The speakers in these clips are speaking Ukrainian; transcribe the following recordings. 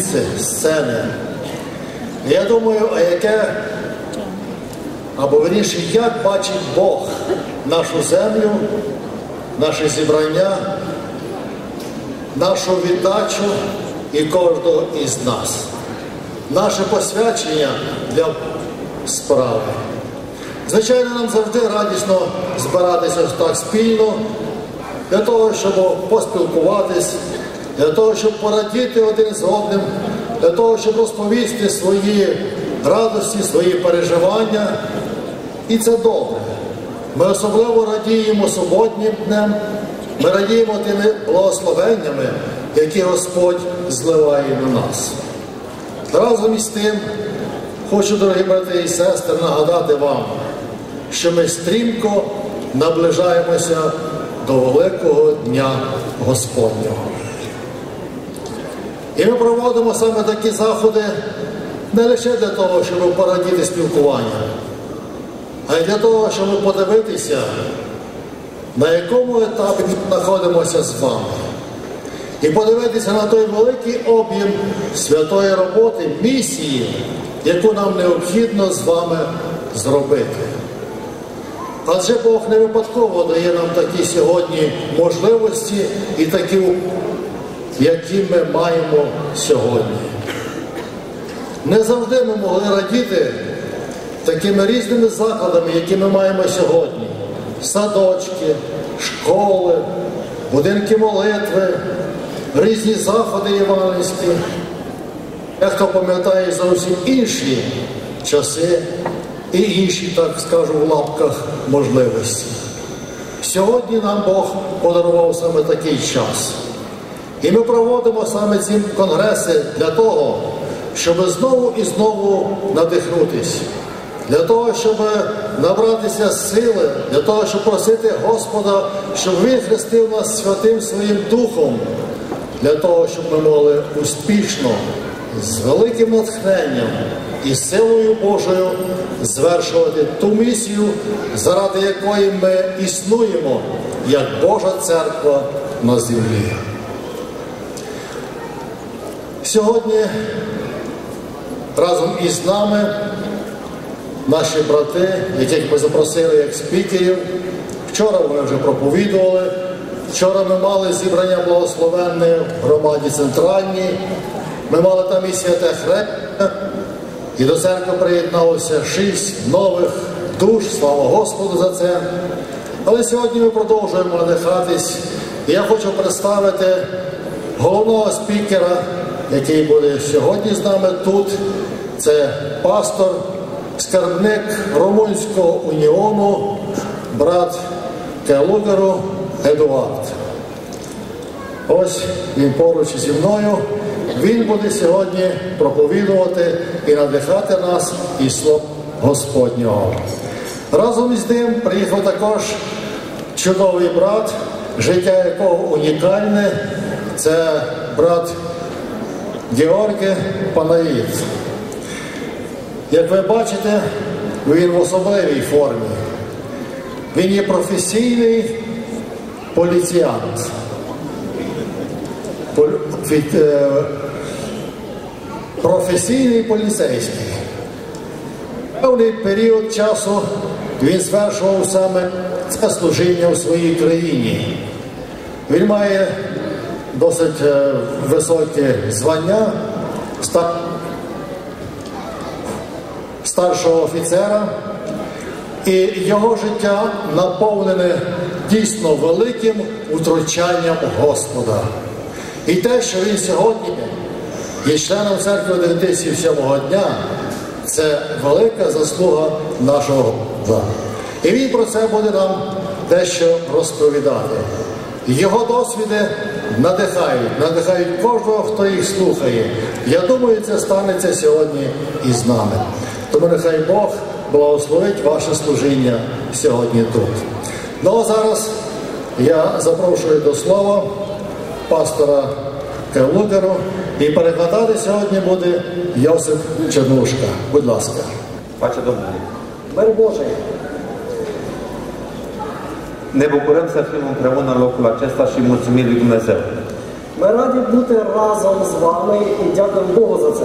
місце сцени. Я думаю, або вірніше, як бачить Бог нашу землю, наше зібрання, нашу віддачу і кожного із нас. Наше посвячення для справи. Звичайно, нам завжди радісно збиратися так спільно, для того, щоб поспілкуватись, для того, щоб порадіти один з одним, для того, щоб розповісти свої радості, свої переживання. І це добре. Ми особливо радіємо суботнім днем, ми радіємо тими благословеннями, які Господь зливає на нас. Разом із тим, хочу, дорогі брати і сестри, нагадати вам, що ми стрімко наближаємося до великого Дня Господнього. І ми проводимо саме такі заходи не лише для того, щоб порадіти спілкування, а й для того, щоб подивитися, на якому етапі ми знаходимося з вами. І подивитися на той великий об'єм святої роботи, місії, яку нам необхідно з вами зробити. Адже Бог не випадково дає нам такі сьогодні можливості і такі, які ми маємо сьогодні. Не завжди ми могли радіти такими різними закладами, які ми маємо сьогодні. Садочки, школи, будинки молитви, різні заходи євангельські. Хто пам'ятає зовсім інші часи і інші, так скажу, в лапках можливості. Сьогодні нам Бог подарував саме такий час. І ми проводимо саме ці конгреси для того, щоб знову і знову надихнутися. Для того, щоб набратися сили, для того, щоб просити Господа, щоб Він хрестив нас Святим Своїм Духом, для того, щоб ми могли успішно, з великим натхненням і силою Божою звершувати ту місію, заради якої ми існуємо, як Божа церква на землі. Сьогодні разом із нами наші брати, яких ми запросили як спікерів. Вчора вони вже проповідували. Вчора ми мали зібрання благословенне в громаді центральній. Ми мали там і святе хрещення. І до церкви приєдналося 6 нових душ. Слава Господу за це. Але сьогодні ми продовжуємо надихатись. І я хочу представити головного спікера, який буде сьогодні з нами тут. Це пастор, скарбник Румунського уніону, брат Келугеру Едуард. Ось він поруч зі мною. Він буде сьогодні проповідувати і надихати нас із слова Господнього. Разом із ним приїхав також чудовий брат, життя якого унікальне. Це брат Георгій Панаїд. Як ви бачите, він в особливій формі. Він є професійний поліціянт. Професійний поліцейський. Певний період часу він звершував саме це служіння в своїй країні. Він має досить високе звання старшого офіцера, і його життя наповнене дійсно великим втручанням Господа. І те, що він сьогодні є членом церкви Адвентистів сьомого дня, це велика заслуга нашого Господа. І він про це буде нам дещо розповідати. Його досвіди надихають кожного, хто їх слухає. Я думаю, це станеться сьогодні і з нами. Тому нехай Бог благословить ваше служіння сьогодні тут. Ну а зараз я запрошую до слова пастора Келугеру, і перекладати сьогодні буде Йосип Чернушка. Будь ласка. Паче Домові. Măr Boże! Ne bucurăm să fim împreună în locul acesta și mulțumim lui Dumnezeu. Ми раді бути разом з вами і дякуємо Богу за це.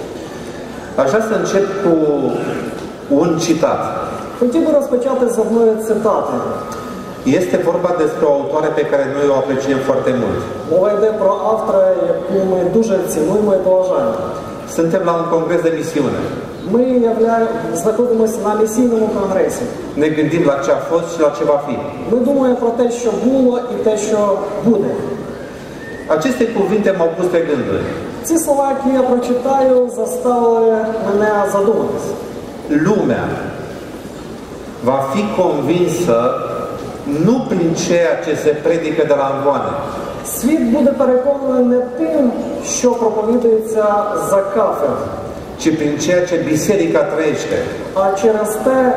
Aș vrea să încep cu un citat. Хотів би розпочати з одної цитати. Este vorba despre o autoare pe care noi o apreciem foarte mult. Мова йде про автора, яку ми дуже цінуємо і поважаємо. Suntem la un congres de misiune. Ми знаходимося на місійному конгресі. Ne gândim la ce a fost și la ce va fi. Ми думаємо про те, що було і те, що буде. Aceste cuvinte m-au pus pe gânduri. Ці слова, які я прочитаю, заставили мене задуматися. Lumea va fi convinsă nu prin ceea ce se predică de la amvoane, Світ буде переконаний не тим, що проповідується за кафедр, ci prin ceea ce biserica trăiește. а через те,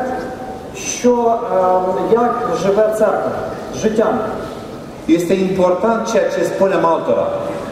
що як живе церква, життям. Este important ceea ce spunem altora,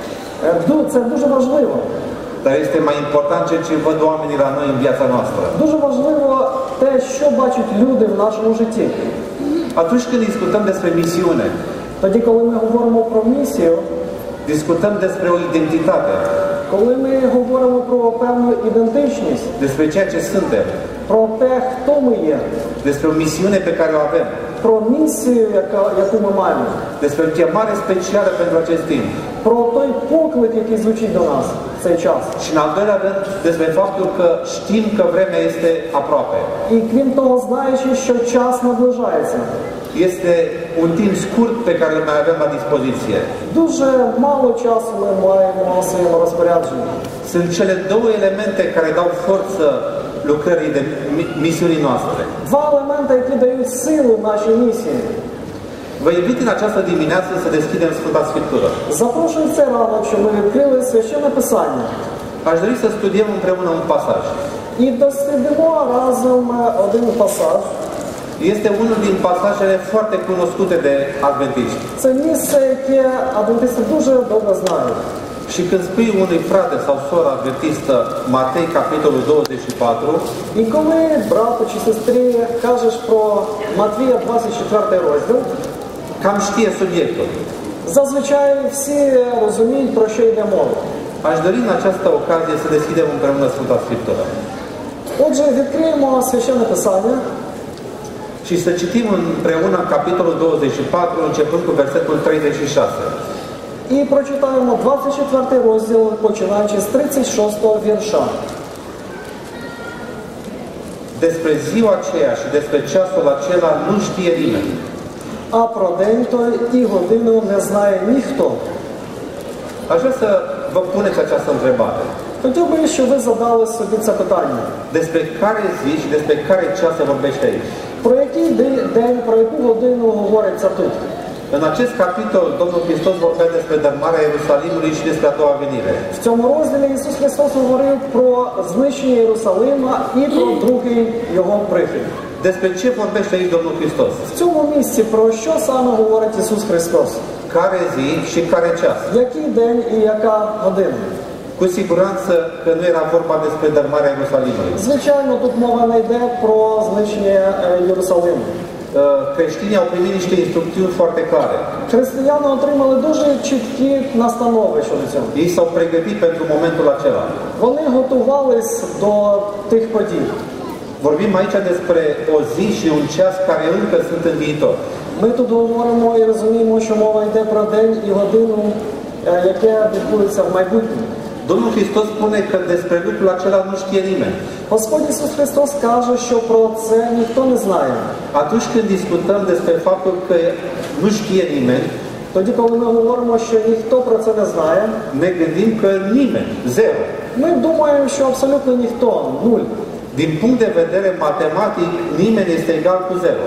Це дуже важливо. dar este mai important ceea ce văd oamenii la noi în viața noastră. Дуже важливо те, що бачать люди в нашому житті. Atunci când discutăm despre misiune, Тоді, коли ми говоримо про місію, discutăm despre o identitate, коли ми говоримо про певну ідентичність, despre ceea ce suntem, про те, хто ми є, despre o misiune pe care o avem, про місію, яку ми маємо, despre o chemare specială pentru acest timp. про той поклик, який звучить до нас в цей час. Și în al doilea rând, despre faptul că știm că vremea este aproape. І крім того, знаючи, що час наближається. Este un timp scurt pe care îl mai avem la dispoziție. Дуже мало часу ми маємо у своєму розпорядженні. Sunt cele două elemente care dau forță lucrării de misiunii noastre. Два елементи, які дають силу нашій місії. Vă invit în această dimineață să deschidem Sfânta Scriptură. Запрошую цей ранок, щоб ми відкрили Священне Писання. Aș dori să studiem împreună un pasaj. І дослідимо разом один пасаж. Este unul din pasajele foarte cunoscute de adventiști. Це місце, яке адвентисти дуже добре знають. Și când spui unui frate sau soră adventistă Matei, capitolul 24, І коли брату чи сестрі кажеш про Матвія 24 розділ, cam știe subiectul. зазвичай всі розуміють, про що йде мова. Aș dori în această ocazie să deschidem împreună Sfânta Scriptură Отже, відкриємо Священне Писання și să citim împreună capitolul 24, începând cu versetul 36. і прочитаємо 24 розділ, починаючи з 36-го вірша. Despre ziua aceea și despre ceasul acela nu știe nimeni, А про день той і годину не знає ніхто. Aș vrea să vă puneți această întrebare. Хотів би, щоб ви задали собі це питання. Despre care zi și despre care ceas se vorbește aici? Про який день, про яку годину говориться тут? În acest capitol, Domnul Hristos vorbea despre dărâmarea Ierusalimului și despre a doua venire. В цьому розділі Ісус Христос говорив про знищення Єрусалима і про другий Його прихід. Despre ce vorbește aici Domnul Hristos? В цьому місці про що саме говорить Ісус Христос? Care zi și care ceas? Який день і яка година? Cu siguranță că nu era vorba despre dărâmarea Ierusalimului. Звичайно, тут мова не йде про знищення Єрусалиму. Creștinii au primit niște instrucțiuni foarte clare. Християни отримали дуже чіткі настанови щодо цього. Ei s-au pregătit pentru momentul acela. Вони готувались до тих подій. Vorbim aici despre o zi și un ceas care încă sunt în viitor. Ми тут говоримо і розуміємо, що мова йде про день і годину, яке відбудеться в майбутньому. Domnul Hristos spune că despre lucrul acela nu știe nimeni. Господь Ісус Христос каже, що про це ніхто не знає. Atunci când discutăm despre faptul că nu știe nimeni, Тоді, коли ми говоримо, що ніхто про це не знає, ne gândim că nimeni, zero. ми думаємо, що абсолютно ніхто, нуль. Din punct de vedere matematic, nimeni este egal cu zero.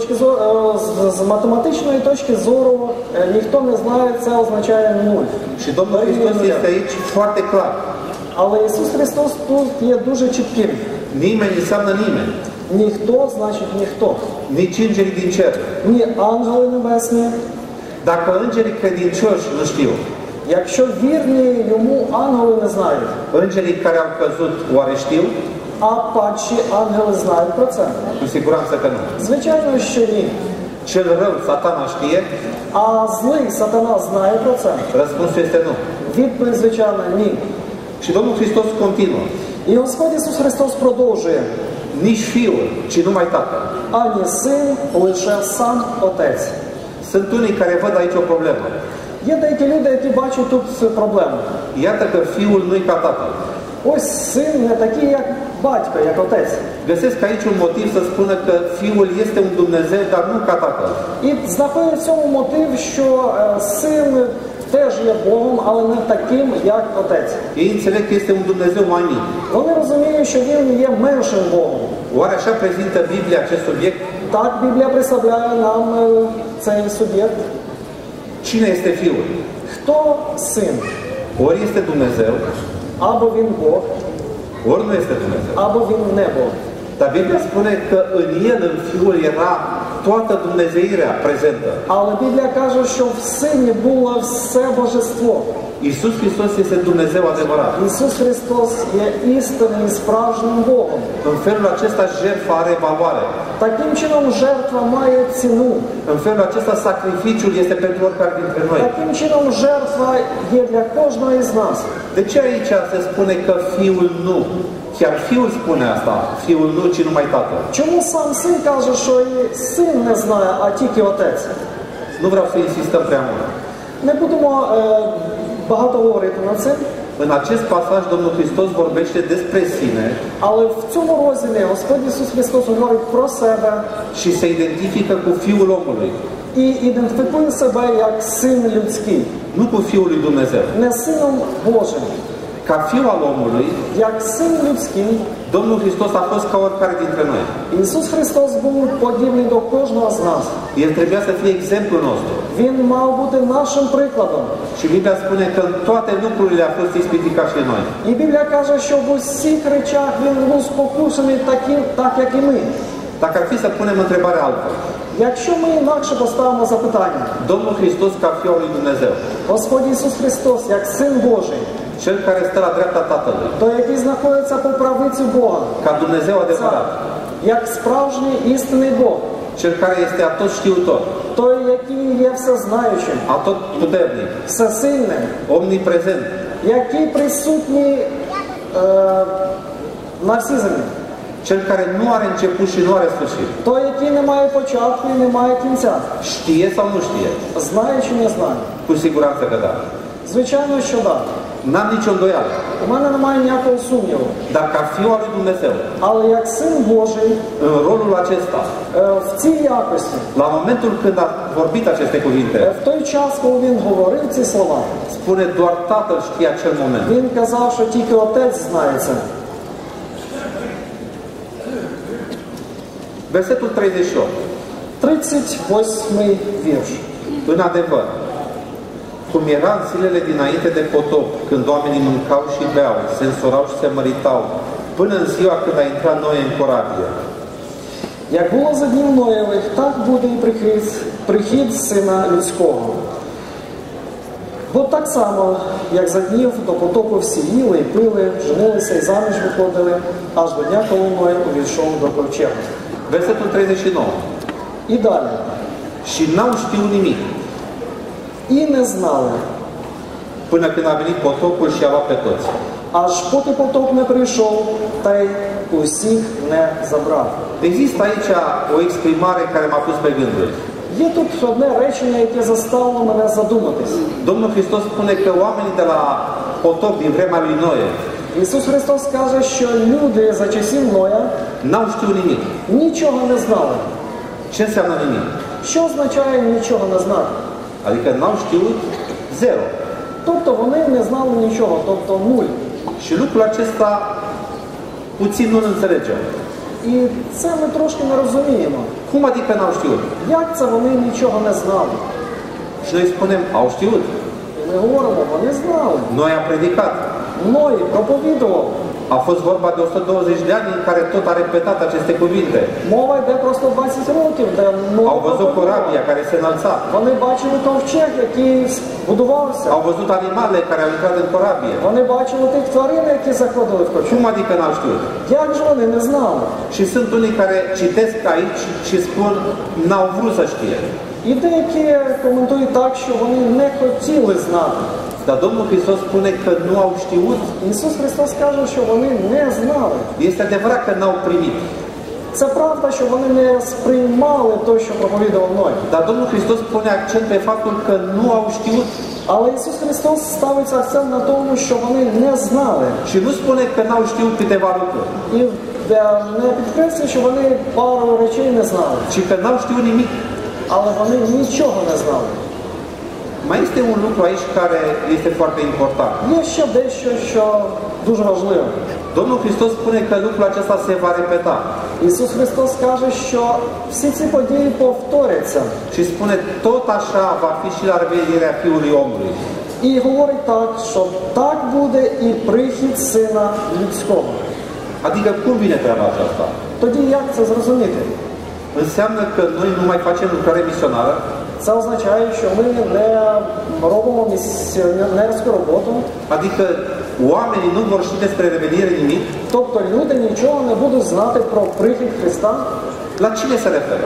З математичної точки зору ніхто не знає, це означає нуль. Și Domnul Hristos este aici foarte clar. Але Ісус Христос тут є дуже чітким. Nimeni înseamnă nimeni. Ніхто значить ніхто. Nici îngerii din cer. Ні ангели небесні. Dacă îngerii credincioși nu știu, Якщо вірні йому ангели не знають, îngerii care au căzut oare știu? а падші ангели знають про це. Cu siguranță că nu. Звичайно, що ні. Cel rău, Satana, știe? А злий сатана знає про це? Răspunsul este nu. Відповідь, звичайно, ні. Și Domnul Hristos continuă. І Господь Ісус Христос продовжує. Nici Fiul, ci numai Tatăl. Ані син, лише сам Отець. Sunt unii care văd aici o problemă. Є деякі люди, які бачать тут проблему. Iată că Fiul nu-i ca Tatăl. Ось син не такий, як батько, як отець. Găsesc aici un motiv să spună că Fiul este un Dumnezeu, dar nu ca Tatăl. І знаходять в цьому мотив, що син теж є Богом, але не таким, як отець. Ei înțeleg că este un Dumnezeu mai mic. Вони розуміють, що він є меншим Богом. Oare așa prezintă Biblia acest subiect? Так Біблія представляє нам цей суб'єкт. Cine este Fiul? Хто син? Ori este Dumnezeu, Або він Бог, ori nu este Dumnezeu. або він не Бог. Dar Biblia spune că în El, în Fiul, era toată Dumnezeirea prezentă. Але Біблія каже, що в сині було все божество. Iisus Hristos este Dumnezeu adevărat. Ісус Христос є істинним і справжнім Богом. În felul acesta jertfa are valoare. Таким чином жертва має ціну. În felul acesta sacrificiul este pentru oricare dintre noi. Таким чином жертва є для кожного із нас. De ce aici se spune că Fiul nu? Chiar Fiul spune asta. Fiul nu, ci numai Tatăl. Чому сам син каже, що і син не знає, а тільки отець? Nu vreau să insistăm prea mult. Не будемо багато говорити на це, În acest pasaj Domnul Hristos vorbește despre sine але в цьому розділі Господь Ісус Христос говорить про себе și se identifică cu Fiul omului, і ідентифікує себе як син людський, nu cu Fiul lui Dumnezeu. не сином Божим. Ca Fiul al omului, Як син людський, Domnul Hristos a fost ca oricare dintre noi. Ісус Христос був подібний до кожного з нас. El trebuia să fie exemplul nostru. Він мав бути нашим прикладом. Și Biblia spune că în toate lucrurile a fost ispitit ca și noi. І Біблія каже, що в усіх речах він був спокушений так, як і ми. Dacă ar fi să punem întrebarea altfel, Якщо ми інакше поставимо запитання, Domnul Hristos ca Fiul lui Dumnezeu, Господь Ісус Христос, як Син Божий, Cel care stă la dreapta Tatălui, той, який знаходиться по правиці Бога, ca Dumnezeu adevărat, як справжній істинний Бог, Cel care este atot știutor, той, який є всезнаючим, atot puternic, всесильним, omniprezent, який присутній на всій землі, Cel care nu are început și nu are sfârșit. той, який не має початку і не має кінця. Știe sau nu știe? Знає чи не знає? Cu siguranță că da. Звичайно, що так. N-am nicio îndoială. У мене немає ніякого сумніву. Dar ca Fiul al lui Dumnezeu, Але як Син Божий, în rolul acesta, в цій якості, la momentul când a vorbit aceste cuvinte, в той час, коли він говорив ці слова, spune doar Tatăl știe acel moment. він казав, що тільки Отець знає це. Versetul 38. 38-й вірш. În adevăr, cum era în zilele dinainte de potop, când oamenii mâncau și beau, se însorau și se măritau, până în ziua când a intrat Noe în corabie. Як було за днів Ноєвих, так буде і прихід Сина Людського. Бо так само, як за днів до потопу всі їли і пили, женилися і заміж виходили, аж до дня, коли Ной увійшов до ковчега. Versetul 39. І далі. Și n-au știut nimic, І не знали, până când a venit potopul și a luat pe toți. аж поки потоп не прийшов, та й усіх не забрав. Există aici o exprimare care m-a pus pe gânduri. Є тут одне речення, яке заставило мене задуматись. Domnul Hristos spune că oamenii de la potop din vremea lui Noe Ісус Христос каже, що люди за часів Ноя n-au știut nimic. нічого не знали. Ce înseamnă nimic? Що означає нічого не знати? Adică n-au știut zero. Тобто вони не знали нічого, тобто нуль. Și lucrul acesta puțin nu-l înțelegem. І це ми трошки не розуміємо. Cum adică n-au știut? Як це вони нічого не знали? Și noi spunem, au știut. І ми говоримо, вони знали. Noi am predicat. Ной проповідував. A fost vorba de 120 de ani în care tot a repetat aceste cuvinte. Мова йде про 120 років, де Au văzut corabia care se înălța. Вони бачили ковчег, який будувався. Au văzut animalele care au intrat în corabie. Вони бачили тих тварин, які заходили в ковчег. Cum adică n-au știut? Як же вони не знали? Și sunt unii care citesc aici și spun n-au vrut să știe. І деякі коментують так, що вони не хотіли знати. Dar Domnul Hristos spune că nu au știut. Ісус Христос каже, що вони не знали. Este adevărat că n-au primit. Це правда, що вони не сприймали те, що проповідував Ной. Dar Domnul Hristos pune accent pe faptul că nu au știut. Але Ісус Христос ставить акцент на тому, що вони не знали. Și nu spune că n-au știut câteva lucruri, І не підкреслює, що вони пару речей не знали. ci că n-au știut nimic. Але вони нічого не знали. Mai este un lucru aici care este foarte important. Є ще дещо, що дуже важливо. Domnul Hristos spune că lucrul acesta se va repeta. Ісус Христос каже, що всі ці події повторяться. Și spune tot așa va fi și la revenirea Fiului Omului. І говорить так, що так буде і прихід Сина Людського. Adică cum vine treaba aceasta? Тоді як це зрозуміти? Înseamnă că noi nu mai facem lucrare misionară? Це означає, що ми не робимо місіонерську роботу. Adică oamenii nu vor ști despre revenire nimic? Тобто люди нічого не будуть знати про прихід Христа. La cine se referă?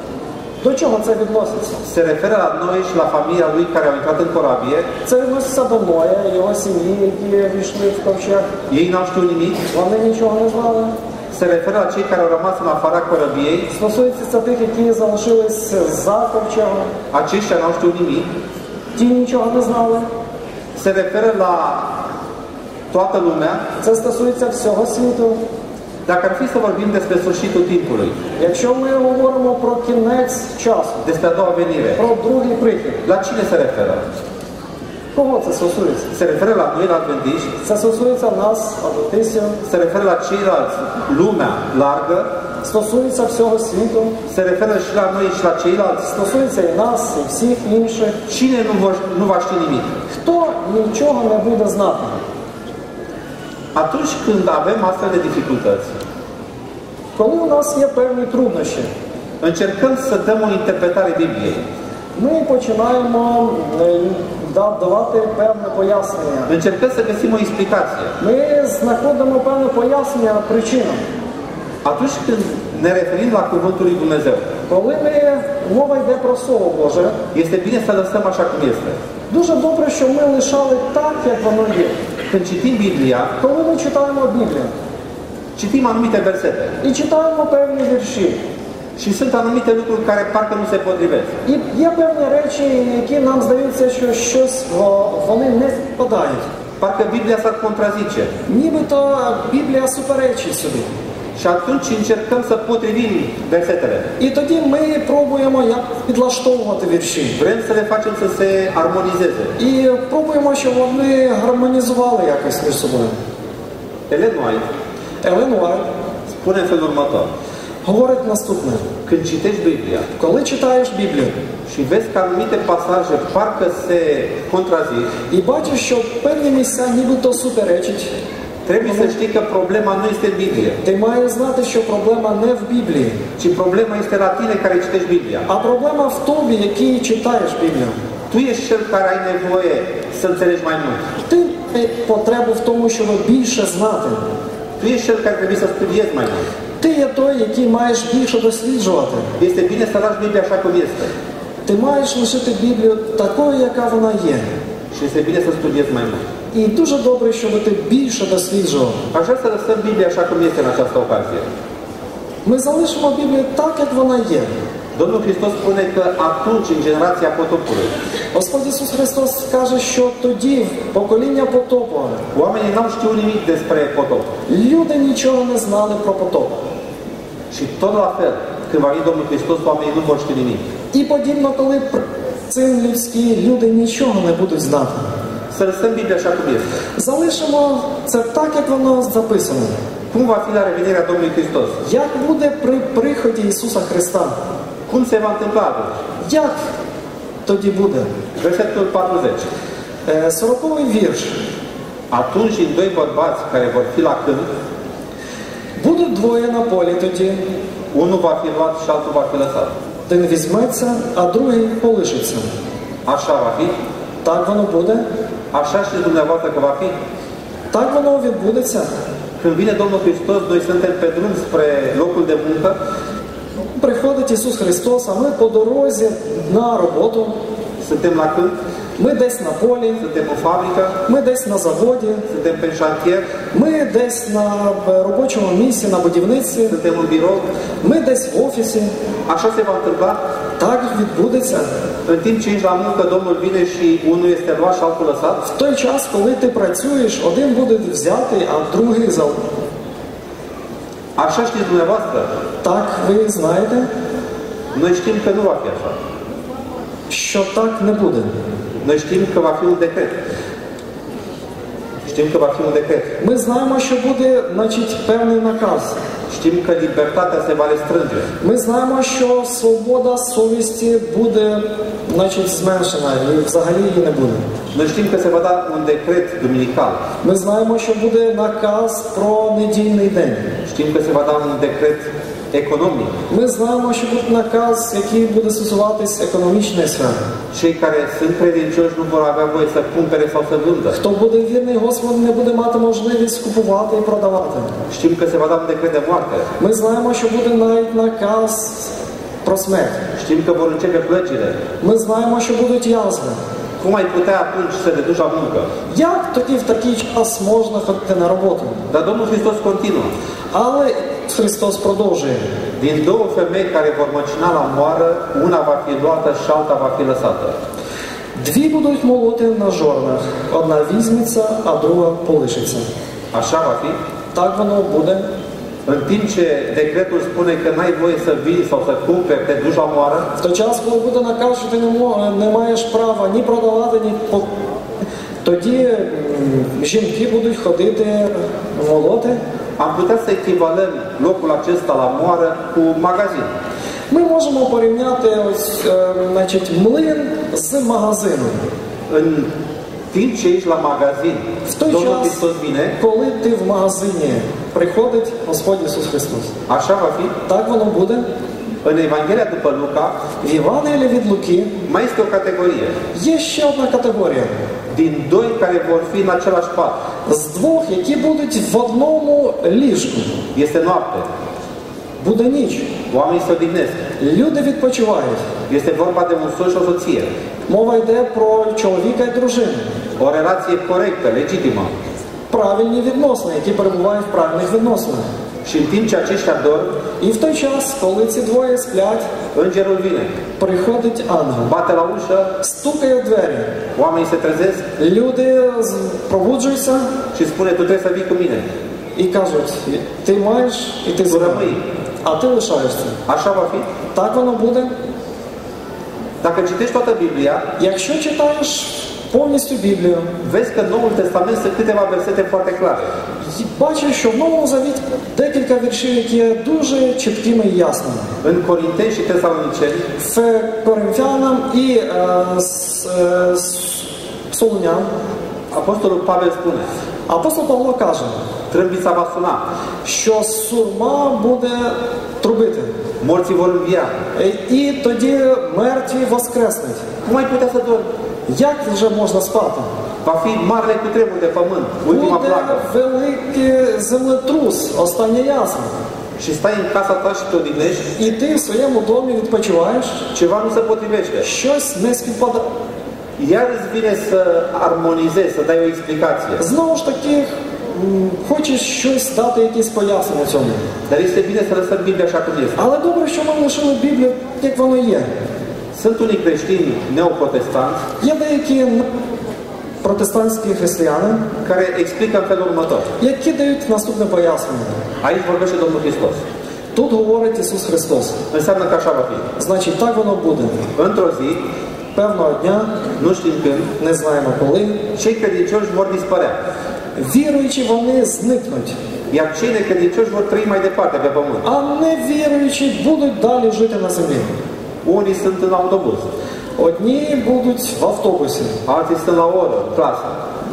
До чого це відноситься? Se referă la noi și la familia lui care au intrat în corabie. Це відноситься до Ноя, його сім'ї, які війшли в ковчег. Ei n-au știut nimic. Вони нічого не знали. Se referă la cei care au rămas în afara corăbiei. Стосується тих, які залишились за ковчегом. Aceștia n-au știut nimic. Ті нічого не знали. Se referă la toată lumea. Це стосується всього світу. Dacă ar fi să vorbim despre sfârșitul timpului, Якщо ми говоримо про кінець часу, despre a doua venire, про другий прихід, la cine se referă? кого це стосується? Se referă la noi, la adventiști, Це стосується нас, адвентистів, se referă la ceilalți, lumea largă, стосується всього світу, se referă și la noi și la ceilalți. стосується і нас, і всіх інших. Cine nu va ști nimic? Хто нічого не буде знати? Atunci când avem astfel de dificultăți, Коли у нас є певні труднощі, încercăm să dăm o interpretare Bibliei. ми починаємо давати певне пояснення. Încercăm să găsim o explicație. Ми знаходимо певне пояснення причинам. Atunci când ne referim la Cuvântul lui Dumnezeu, Коли мова йде про Слово Боже, este bine să lăsăm așa cum este. дуже добре, що ми лишали так, як воно є. Când citim Biblia, Коли ми читаємо Біблію citim anumite versete і читаємо певні вірші, și sunt anumite lucruri care parcă nu se potrivesc. і є певні речі, які нам здаються, що щось вони не співпадають. Parcă Biblia s-ar contrazice. Нібито Біблія суперечить собі. Și atunci încercăm să potrivim versetele. І тоді ми пробуємо як підлаштовувати вірші. Vrem să le facem să se armonizeze. І пробуємо, щоб вони гармонізували якось між собою. Ellen White Елен Уайт spune în felul următor. говорить наступне. Când citești Biblia Коли читаєш Біблію și vezi că anumite pasaje parcă se contrazic, і бачиш, що певні місця нібито суперечать, trebuie să știi că problema nu este în Biblie, ти маєш знати, що проблема не в Біблії, ci problema este la tine care citești Biblia. а проблема в тобі, який читаєш Біблію. Tu ești cel care ai nevoie să înțelegi mai mult. Ти маєш потребу в тому, щоб більше знати. Tu ești cel care trebuie să studiezi mai mult. Ти є той, який маєш більше досліджувати. Este bine să lași Biblia așa cum este. Ти маєш лишити Біблію такою, яка вона є. Și este bine să studiezi mai mult. І дуже добре, щоб ти більше досліджував. Aș vrea să lăsăm Biblia așa cum este în această ocazie. Ми залишимо Біблію так, як вона є. Domnul Hristos spune că atunci, în generația potopului, Господь Ісус Христос каже, що тоді, в покоління потопу, oamenii n-au știut nimic despre potop. люди нічого не знали про потоп. Și tot la fel, când va veni Domnul Hristos, oamenii nu vor ști nimic. І подібно, коли син людський, люди нічого не будуть знати. Să lăsăm Biblia așa cum este. Залишимо це так, як воно записано. Cum va fi la revenirea Domnului Hristos? Як буде при приході Ісуса Христа? Cum se va întâmpla atunci? Як тоді буде? Versetul 40. 40-й вірш. Atunci din doi bărbați care vor fi la câmp, Будуть двоє на полі тоді. unul va fi luat și altul va fi lăsat. Один візьметься, а другий полишиться. Așa va fi? Так воно буде? Așa știți dumneavoastră că va fi? Так воно відбудеться. Când vine Domnul Hristos, noi suntem pe drum spre locul de muncă, Приходить Ісус Христос, а ми по дорозі на роботу. suntem la câmp, Ми десь на полі, suntem în fabrică, ми десь на заводі, suntem pe șantier, ми десь на робочому місці, на будівництві, suntem în birou. ми десь в офісі. Așa se va întâmpla. Так відбудеться. În timp ce ești la muncă, Domnul vine și unul este luat și altul lăsat. В той час, коли ти працюєш, один буде взятий, а другий зал. Așa știți dumneavoastră. Так ви знаєте, Noi știm că nu va fi așa. що так не буде. Noi știm că va fi un decret. Știm că va fi un decret. Ми знаємо, що буде, значить, певний наказ. Știm că libertatea se va restrânge. Ми знаємо, що свобода совісті буде, значить, зменшена і взагалі її не буде. Noi știm că se va da un decret duminical. Ми знаємо, що буде наказ про недільний день. Știm că se va da un decret economic. Ми знаємо, що буде наказ, який буде стосуватись економічної сфери. Cei care sunt credincioși nu vor avea voie să cumpere sau să vândă. Хто буде вірний Господу, не буде мати можливість купувати і продавати. Știm că se va da un decret de moarte. Ми знаємо, що буде навіть наказ про смерть. Știm că vor începe plăcile. Ми знаємо, що будуть язви. Cum ai putea atunci să te duci la muncă? Як тоді в такий час можна ходити на роботу? Dar Domnul Hristos continuă. Але Христос продовжує. Din două femei care vor măcina la moară, una va fi luată și alta va fi lăsată. Дві будуть молоти на жорнах. Одна візьметься, а друга полишиться. Așa va fi. Так воно буде. În timp ce decretul spune că n-ai voie să vii sau să cumperi, te duci la moară, В той час, коли буде наказ, що ти не маєш права ні продавати, ні тоді жінки будуть ходити молоти. am putea să echivalăm locul acesta la moară cu magazin. Ми можемо порівняти ось, значить, млин з магазином. În timp ce ești la magazin, В той Domnul час, Hristos vine, коли ти в магазині, приходить Господь Ісус Христос. așa va fi. Так воно буде. În Evanghelia după Luca, В Євангелії від Луки mai este o categorie. є ще одна категорія. Din doi care vor fi în același pat. З двох, які будуть в одному ліжку. Este noapte. Буде ніч. Oamenii se odihnesc. Люди відпочивають. Este vorba de un soț și o soție. Мова йде про чоловіка і дружину. O relație corectă, legitimă. Правильні відносини, які перебувають в правильних відносинах. Și în timp ce aceștia dorm, І в той час, коли ці двоє сплять, îngerul vine. приходить ангел. Bate la ușă, Стукає в двері. oamenii se trezesc Люди пробуджуються și spune, tu trebuie să vii cu mine. і кажуть, ти маєш іти з Tu нами, rămâi. а ти лишаєшся. Așa va fi. Так воно буде. Dacă citești toată Biblia, Якщо читаєш повністю Біблію, vezi că în Noul Testament sunt câteva versete foarte clare. бачиш, що в Новому Завіті декілька віршів, які є дуже чіткими і ясними. În Corinteni și Tesaloniceni, В Коринфянам і Солунянам Apostolul Pavel spune, апостол Павло каже, trâmbița va suna, що сурма буде трубити. morții vor învia. І тоді мертві воскреснуть. Cum ai putea să dormi? Як вже можна спати? Va fi marele cutremur de pământ, ultima Буде placă. великий землетрус, остання ясна. Și stai în casa ta și te odihnești, І ти в своєму домі відпочиваєш, ceva nu se potrivește. щось не співпадає. Iar îți vine să armonizezi, să dai o explicație. Знову ж таки, хочеш щось дати, якісь пояснення цьому. Dar este bine să lăsăm Biblia așa cum este. Але добре, що ми лишили Біблію, як воно є. Sunt unii creștini neoprotestanți Є деякі протестантські християни, care explică în felul următor. які дають наступне пояснення. Aici vorbește Domnul Hristos. Тут говорить Ісус Христос. Înseamnă că așa va fi. Значить, так воно буде. Într-o zi, Певного дня, nu știm când, не знаємо коли, cei credincioși vor dispărea. віруючі вони зникнуть, Iar cei necredincioși vor trăi mai departe pe pământ. а невіруючі будуть далі жити на землі. Unii sunt în autobuz, Одні будуть в автобусі, alții sunt la oră, în clasă.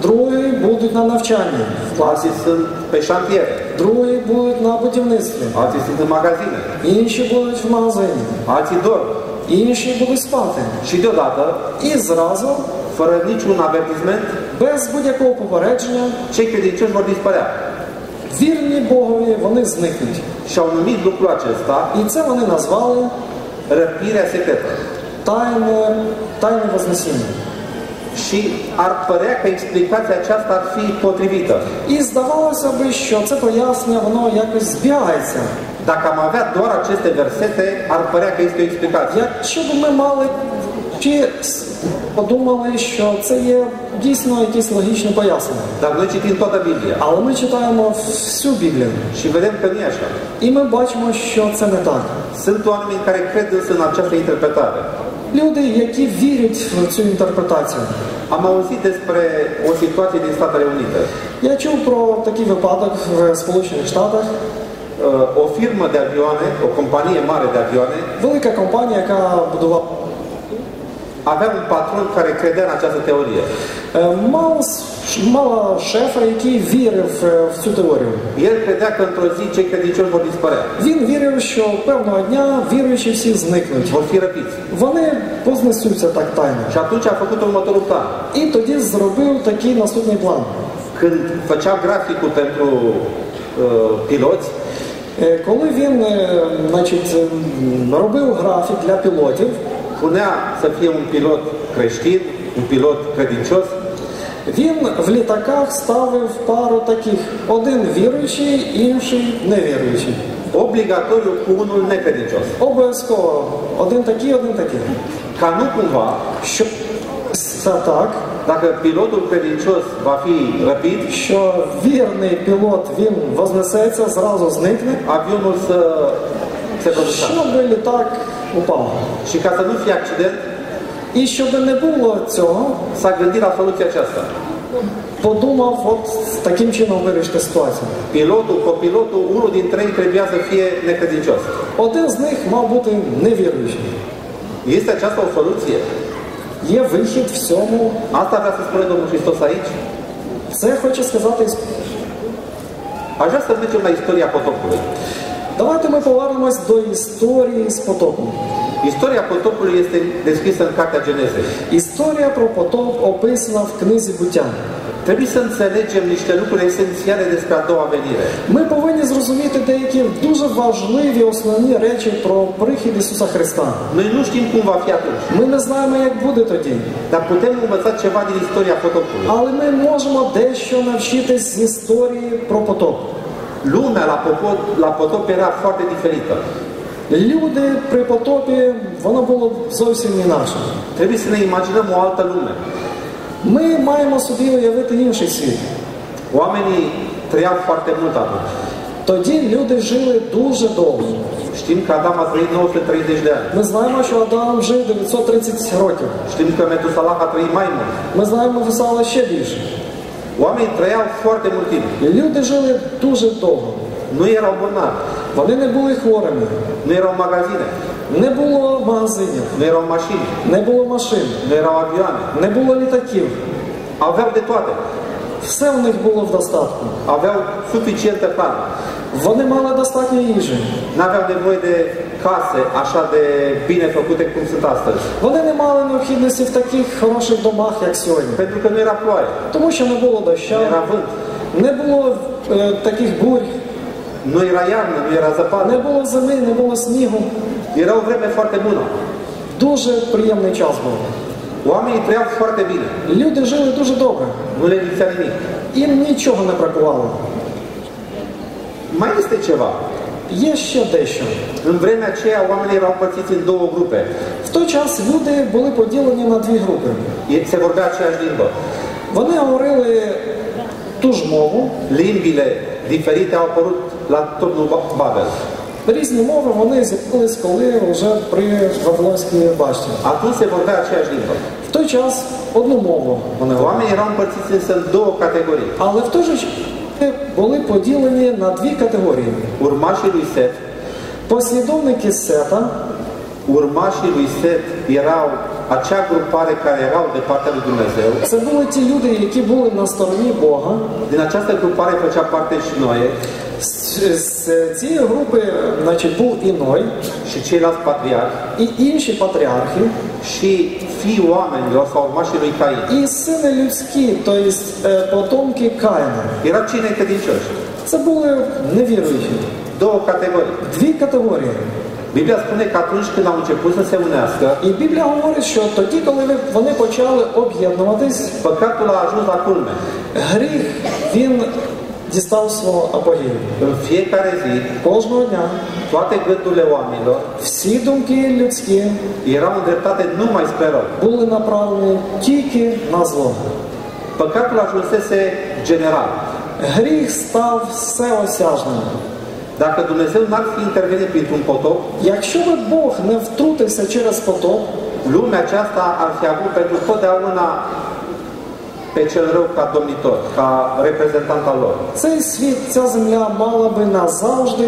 другі будуть на навчанні, alții sunt pe șantier, другі будуть на будівництві, alții sunt în magazine, інші будуть в магазині, alții dorm. інші будуть спати. Și deodată, І зразу, fără niciun avertisment, без будь-якого попередження, cei credincioși vor dispărea. вірні Богові, вони зникнуть. Și au numit lucrul acesta І це вони назвали răpirea secretă. тайне Вознесіння. Și ar părea că explicația aceasta ar fi potrivită. І здавалося би, що це пояснення, воно якось збігається. Dacă am avea doar aceste versete, ar părea că este o explicație. Якщо б ми мали чи подумали, що це є дійсно якісь логічні пояснення. Dar noi citim toată Biblia Але ми читаємо всю Біблію. și vedem că nu e așa. І ми бачимо, що це не так. Sunt oameni care cred însă în această interpretare. Люди, які вірять в цю інтерпретацію. Am auzit despre o situație din Statele Unite. Я чув про такий випадок в Сполучених Штатах. O firmă de avioane, o companie mare de avioane, Велика компанія, яка будувала, avea un patron care credea în această teorie. мала шефа, який вірив в цю теорію. El credea că într-o zi cei credincioși vor dispărea, Він вірив, що певного дня віруючі всі зникнуть. vor fi răpiți. Вони познесуться так тайно. Și atunci a făcut următorul plan. І тоді зробив такий наступний план. Când făcea graficul pentru piloți, Коли він робив графік для пілотів, punea să fie un pilot creștin, un pilot credincios, він в літаках ставив пару таких. Один віруючий, інший невіруючий. obligatoriu cu unul necredincios. Обов'язково. Один такий, один такий. Ca nu cumva, Що це так, dacă pilotul credincios va fi răpit, що вірний пілот, він вознесеться, зразу зникне, avionul să se prăbușească. щоб літак упав. Și ca să nu fie accident, І щоб не було цього, s-a gândit la soluția aceasta. подумав от таким чином вирішити ситуацію. Pilotul, copilotul, unul dintre ei trebuia să fie necredincios. Один з них мав бути невіруючий. Este aceasta o soluție? Є вихід в цьому. Asta vrea să spune Domnul Hristos aici? Це хоче сказати Ісус. Aș vrea să mergem la istoria potopului. Давайте ми повернемось до історії з потопом. Istoria potopului este descrisă în Cartea Genezei. Історія про потоп описана в книзі Буття. Trebuie să înțelegem niște lucruri esențiale despre a doua venire. Ми повинні зрозуміти деякі дуже важливі основні речі про прихід Ісуса Христа. Noi nu știm cum va fi atunci, Ми не знаємо, як буде тоді. dar putem învăța ceva din istoria potopului. Але ми можемо дещо навчитись з історії про потоп. Lumea la potop era foarte diferită. Люди при потопі, воно було зовсім інакше. Trebuie să ne imaginăm o altă lume. Ми маємо собі уявити інший світ. Oamenii trăiau foarte mult atunci. Тоді люди жили дуже довго. Știm că Adam a trăit 930 de ani. Ми знаємо, що Адам жив 930 років. Știm că Metusalah a trăit mai mult. Ми знаємо Весала ще більше. Oamenii trăiau foarte mult timp. Люди жили дуже довго. Nu erau bolnavi, Вони не були хворими. nu erau magazine, Не було магазинів, nu erau mașini, не було машин, nu erau avioane. не було літаків. Aveau de toate. Все в них було в достатку. Aveau suficientă hrană. Вони мали достатньо їжі. N-aveau nevoie de case așa de bine făcute cum sunt astăzi. Вони не мали необхідності в таких хороших домах, як сьогодні. Pentru că nu era ploaie, Тому що не було дощу, nu era vânt, не було таких бурь, nu era iarnă, nu era не zăpadă. було зими, не було снігу. Era o vreme foarte bună. Дуже приємний час був. Oamenii trăiau foarte bine. Люди жили дуже добре. Nu le lipsea nimic. Їм нічого не бракувало. Mai este ceva. Є ще дещо. În vremea aceea, oamenii erau împărțiți în două grupe. В той час люди були поділені на дві групи. Se vorbea aceeași limbă. Вони говорили ту ж мову. Limbile diferite au apărut la turnul Babel. Різні мови вони з'явились, коли вже при Вавилонській башті. Atunci se vorbea aceeași limbă. В той час одну мову вони говорили. Oamenii erau împărțiți însă în două categorii. Але в той же час були поділені на дві категорії. Urmașii lui Set, Послідовники Сета, urmașii lui Set erau acea grupare care erau de partea lui Dumnezeu, Це були ті люди, які були на стороні Бога. din această grupare făcea parte și Noe З цієї групи, значить, був і Ной, și ceilalți patriarhi і інші патріархи, și fiii oamenilor sau urmașii lui Cain. і сини людські, тобто потомки Каїна. Erau cei necredincioși. Це були невіруючі. Două categorii. Дві категорії. Biblia spune că atunci când au început să se unească, І Біблія говорить, що тоді, коли вони почали об'єднуватись, păcatul a ajuns la culme. гріх, він дістав свого апогею. În fiecare zi, Кожного дня toate gândurile oamenilor всі думки людські erau îndreptate numai spre rău. були направлені тільки на зло. Păcatul ajunsese general. Гріх став всеосяжним. Dacă Dumnezeu n-ar fi intervenit printr-un potop, Якщо би Бог не втрутився через потоп, lumea aceasta ar fi avut pentru totdeauna pe cel rău ca domnitor, ca reprezentant al lor. цей світ, ця земля мала би назавжди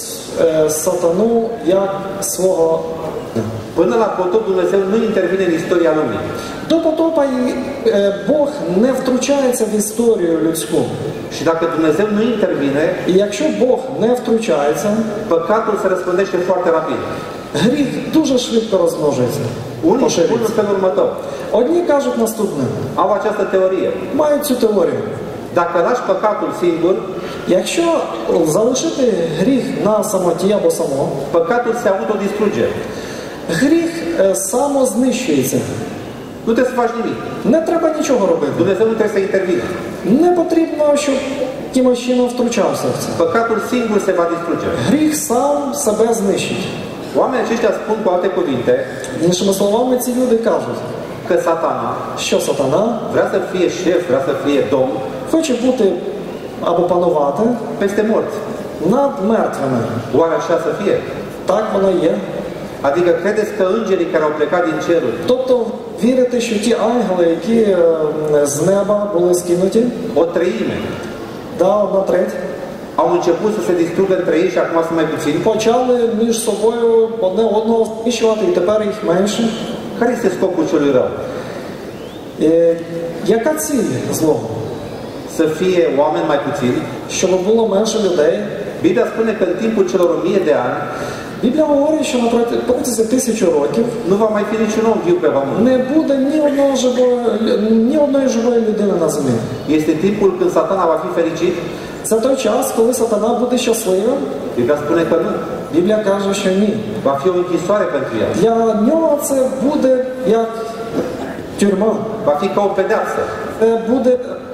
сатану як свого. Până la potop, Dumnezeu nu intervine în istoria lumii. До потопа Бог не втручається в історію людську. Și dacă Dumnezeu nu intervine, І якщо Бог не втручається, păcatul se răspândește foarte rapid. гріх дуже швидко розмножується. Unii spun în felul următor. Одні кажуть наступне, Au această teorie. мають цю теорію. Dacă lași păcatul singur, Якщо залишити гріх на самоті або само, păcatul se autodistruge. гріх самознищується. Nu trebuie să faci nimic. Не треба нічого робити. Dumnezeu nu trebuie să intervină. Не потрібно, щоб якимось чином втручався в це. Păcatul singur se va distruge. Гріх сам себе знищить. Oamenii aceștia spun cu alte cuvinte Іншими словами, ці люди кажуть, că Satana що сатана vrea să fie șef, vrea să fie domn хоче бути або панувати peste morți. над мертвими. Oare așa să fie? Так воно є. Adică credeți că îngerii care au plecat din ceruri, Тобто вірите, що ті ангели, які з неба були скинуті, o treime, да, 1/3, au început să se distrugă între ei și acum sunt mai puțini? почали між собою одне одного знищувати, і тепер їх менше. Care este scopul celui rău? Яка ціль злого? Să fie oameni mai puțini? Щоб було менше людей. Biblia spune că în timpul celor 1000 de ani Біблія говорить, що на протязі 1000 років nu va mai fi niciun om viu pe pământ. не буде ні одної живої людини на землі. Este timpul când Satana va fi fericit? Це той час, коли сатана буде щасливим. Biblia spune că nu. Біблія каже, що ні. Va fi o închisoare pentru el. Для нього це буде як тюрма. Va fi ca o pedeapsă. Це буде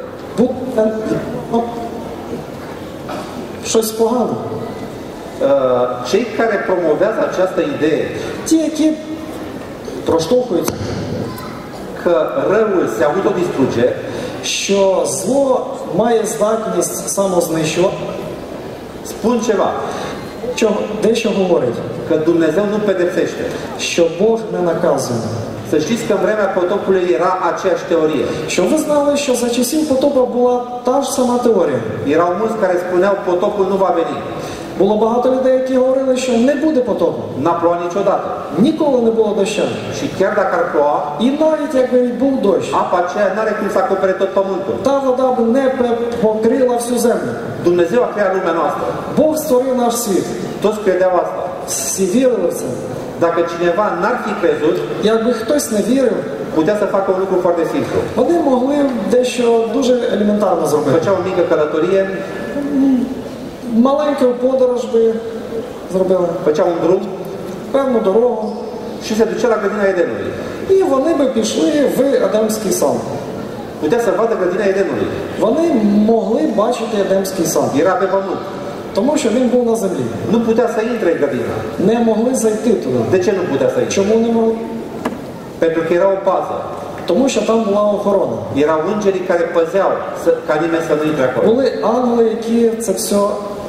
щось погане. Cei care promovează această idee Ті, які проштовхують, că răul se autodistruge, що зло має здатність самознищувати, spun ceva, дещо говорить, că Dumnezeu nu pedepsește. що Бог не наказує. Să știți că în vremea potopului era aceeași teorie. Що ви знали, що за часів потопа була та ж сама теорія. Erau mulți care spuneau potopul nu va veni. Було багато людей, які говорили, що не буде потопу. N-a plouat niciodată. Ніколи не було дощу. Și chiar dacă ar ploua, І навіть якби був дощ, apa aceea n-are cum să acopere tot pământul. та вода б не покрила всю землю. Dumnezeu a creat lumea noastră. Бог створив наш світ. Toți credeau asta. Всі вірили в це. Dacă cineva n-ar fi crezut, Якби хтось не вірив, putea să facă un lucru foarte simplu. вони могли дещо дуже елементарно зробити. Făcea o mică călătorie, Маленьку подорож би зробили, făcea un drum певну дорогу, și se ducea la grădina Edenului. і вони би пішли в Едемський сад. Putea să vadă grădina Edenului. Вони могли бачити Едемський сад, Era pe pământ. тому що він був на землі. Nu putea să intre în grădină. Не могли зайти туди. De ce nu putea să intre? Чому не могли? Pentru că era o pază. Тому що там була охорона. Erau îngerii care păzeau ca nimeni să nu intre acolo. Були ангели, які це все...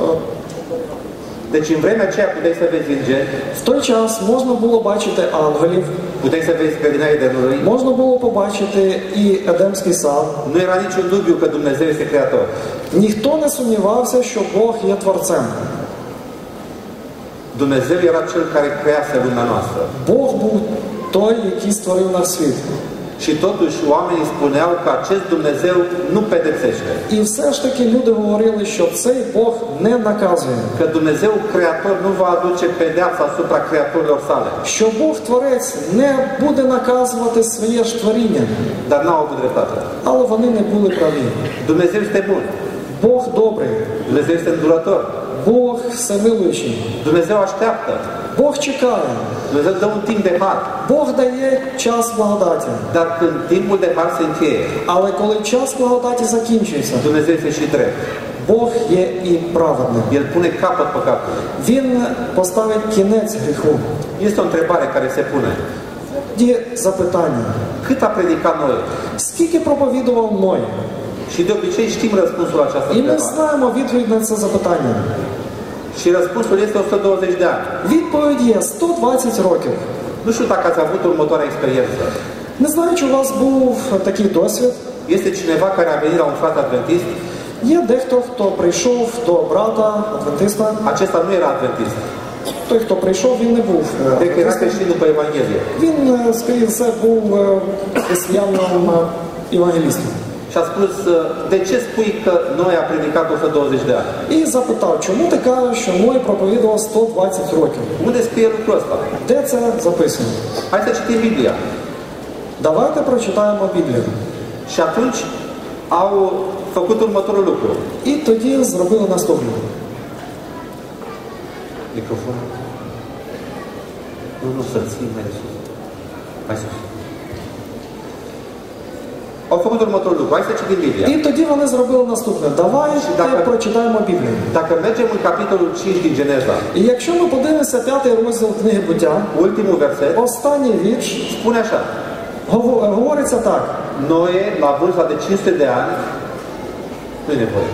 Deci în vremea aceea puteai să vezi îngeri, В той час можна було бачити ангелів, puteai să vezi grădina Edenului. можна було побачити і Едемський сад. Nu era niciun dubiu că Dumnezeu este creator. Ніхто не сумнівався, що Бог є творцем. Dumnezeu era cel care crease lumea noastră. Бог був той, який створив наш світ. Și totuși oamenii spuneau că acest Dumnezeu nu pedepsește. І все ж таки люди говорили, що цей Бог не наказує. Că Dumnezeu Creator nu va aduce pedeapsa asupra creaturilor sale. Що Бог Творець не буде наказувати своє ж творіння. Dar n-au avut dreptate. Але вони не були праві. Dumnezeu este bun. Бог добрий. Dumnezeu este îndurător. Бог всемилуючий. Dumnezeu așteaptă. Бог чекає. Dumnezeu dă un timp de har. Бог дає час благодаті. Dar când timpul de har se încheie, Але коли час благодаті закінчується, Dumnezeu este și drept. Бог є і праведним. El pune capăt păcatului. Він поставить кінець гріху. Este o întrebare care se pune. Є запитання. Cât a predicat Noe? Скільки проповідував Ной? Și de obicei știm răspunsul la această І ми întrebare. знаємо відповідь на це запитання. Și răspunsul este 120 de ani. Відповідь є 120 років. Nu știu dacă ați avut următoarea experiență. Не знаю, чи у вас був такий досвід. Este cineva care a venit la un frate adventist. Є дехто, хто прийшов до брата адвентиста. Acesta nu era adventist. Той, хто прийшов, він не був Cred că era адвентистом. creștin după Evanghelie. Він, скоріше все, був християним евангелістом. Și a spus, de ce spui că Noe a predicat 120 de ani? І запитав, чому ти кажеш, що Ной проповідував 120 років? Unde scrie lucrul ăsta? Де це записано? Hai să citim Biblia. Давайте прочитаємо Біблію. Și atunci au făcut următorul lucru. І тоді зробили наступне. Microfon. Nu să ții mai sus. Mai sus. Au făcut următorul lucru. Hai să citim Biblia. І тоді вони зробили наступне. Давайте прочитаємо Біблію. Dacă mergem în capitolul 5 din Geneza, І якщо ми подивимося 5-й розділ книги Буття, ultimul verset, останній вірш spune așa. говориться так. Noe, la vârsta de 500 de ani, nu-i nevoie,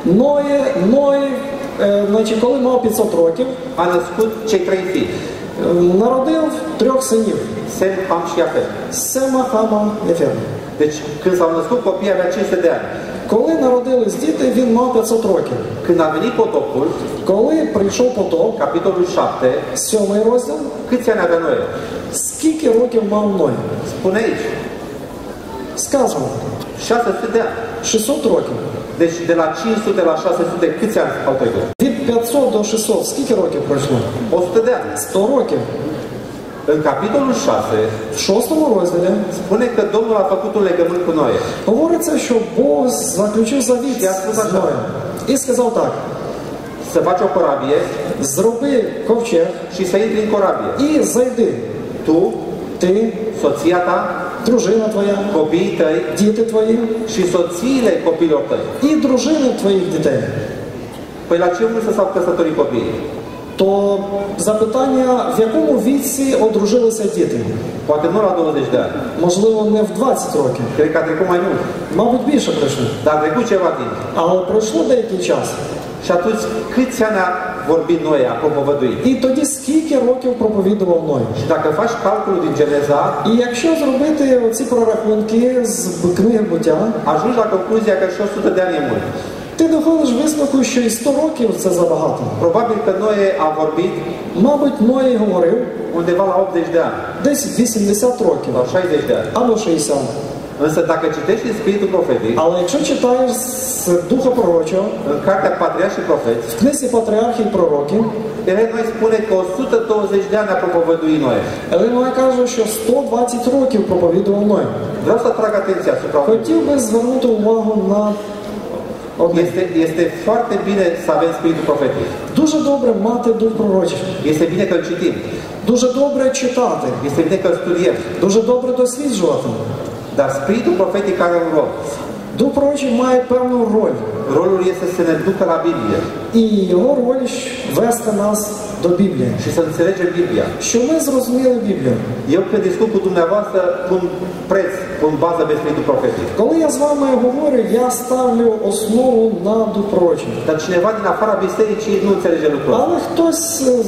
Ной, значить, коли мав 500 років, a născut cei 3 fii, народив 3 синів. Sem, Ham și Iafet. Сема, Хама, Єфет. Deci, când s-au născut copiii, avea 500 de ani. Коли народились діти, він мав 500 років. Când a venit potopul, Коли прийшов потоп, capitolul 7, 7-й розділ, câți ani avea Noe? скільки років мав Ной? Spune aici, Сказано, 600 de ani. 600 років. Deci, de la 500 la 600, câți ani au trecut? Від 500 до 600, скільки років пройшло? 100 de ani. 100 років. În capitolul 6, В 6-му розділі spune că Domnul a făcut un legământ cu Noe. говориться, що Бог заключив завіт з Ноєм. І сказав так, Să faci o corabie зроби ковчег și să intri în corabie. і зайди. Tu, Ти, soția ta, дружина твоя, copiii tăi діти твої și soțiile copiilor tăi. і дружини твоїх дітей. Păi la ce vârstă s-au căsătorit copiii? То запитання, в якому віці одружилися діти? Poate nu la 20 de ani. Можливо, не в 20 років. Cred că a trecut mai mult. Мабуть, більше пройшло. Dar a trecut ceva timp. Але пройшло деякий час. Și atunci, câți ani a vorbit Noe, a propovăduit? І тоді скільки років проповідував Ной? Și dacă faci calculul din Geneza, І якщо зробити ці прорахунки з книги Буття, ajungi la concluzia că și 100 de ani e mult. ти доходиш висновку, що і 100 років це забагато. Probabil că Noe a vorbit Мабуть, Ной говорив undeva la 80 de ani десь 80 років sau 60 de ani. або 60. Însă dacă citești în Spiritul Profetic, Але якщо читаєш з Духа Пророчого, în Cartea Patriarhi și Profeți, в книзі Патріархів і пророків, Noi spune că 120 de ani a propovăduit Noe. Ной каже, що 120 років проповідував Ной. Vreau să atrag atenția asupra unui. Хотів би звернути увагу на одне. Este foarte bine să avem Spiritul Profetic. Дуже добре мати Дух Пророчий. Este bine că îl citim. Дуже добре читати. Este bine că îl studiem. Дуже добре досліджувати. Dar Spiritul Profetic are un rol. Дух Пророчий має певну роль. Rolul este să ne ducă la Biblie І його роль вести нас до Біблії. și să înțelegem Biblia. Щоб ми зрозуміли Біблію. Eu când discut cu dumneavoastră pun preț, pun bază pe Spiritul Profetic. Коли я з вами говорю, я ставлю основу на Дух Пророчий. Dar cineva din afara bisericii nu înțelege lucrul ăsta. Але хтось,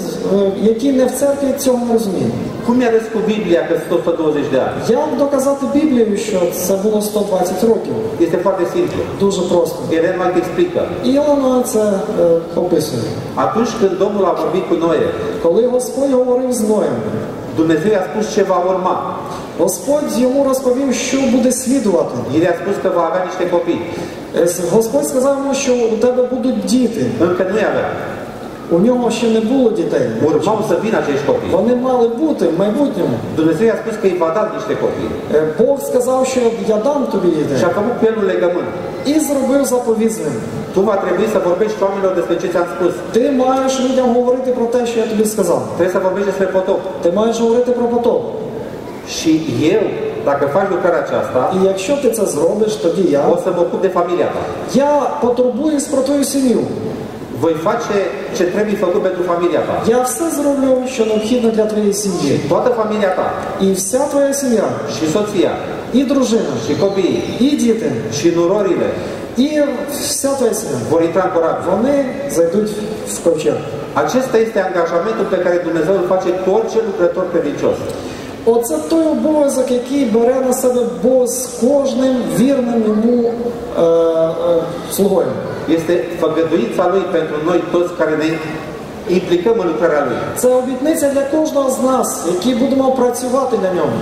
який не в церкві, цього не розуміє. Cum mi-a cu Biblia că sunt 120 de ani? Як доказати Біблію, що це було 120 років? Este foarte simplu. Дуже просто. Ellen White explică. І Єлена це описує. Atunci când Domnul a vorbit cu Noe, Коли Господь говорив з Ноєм, Dumnezeu i-a spus ce va urma. Господь йому розповів, що буде слідувати. El i-a spus că va avea niște copii. Господь сказав йому, що у тебе будуть діти. Încă nu i-avea. У нього ще не було дітей. Urmau să vină acești copii. Вони мали бути в майбутньому. Dumnezeu i-a spus că îi va da niște copii. Бог сказав, що я дам тобі Și дітей. a făcut cu el un legământ. І зробив заповідь з ним. Tu va trebui să vorbești cu oamenilor despre ce ți-am spus. Ти маєш людям говорити про те, що я тобі сказав. Trebuie să vorbești despre potop. Ти маєш говорити про потоп. Și eu, dacă faci lucrarea aceasta, І якщо ти це зробиш, тоді o să mă ocup de familia ta. я потурбуюсь про твою сім'ю. Voi face ce trebuie făcut pentru familia ta. Я все зроблю, що необхідно для твоєї сім'ї. Toată familia ta, І вся твоя сім'я, și soția, і дружина, și copiii, і діти, și nurorile і вся твоя сім'я, vor intra în corabie. вони зайдуть в ковчег. Acesta este angajamentul pe care Dumnezeu îl face cu orice lucrător credincios. Оце той обов'язок, який бере на себе Бог з кожним вірним йому слугою. Este făgăduința Lui pentru noi toți care ne implicăm în lucrarea Lui. Це обітниця для кожного з нас, які будемо працювати для нього.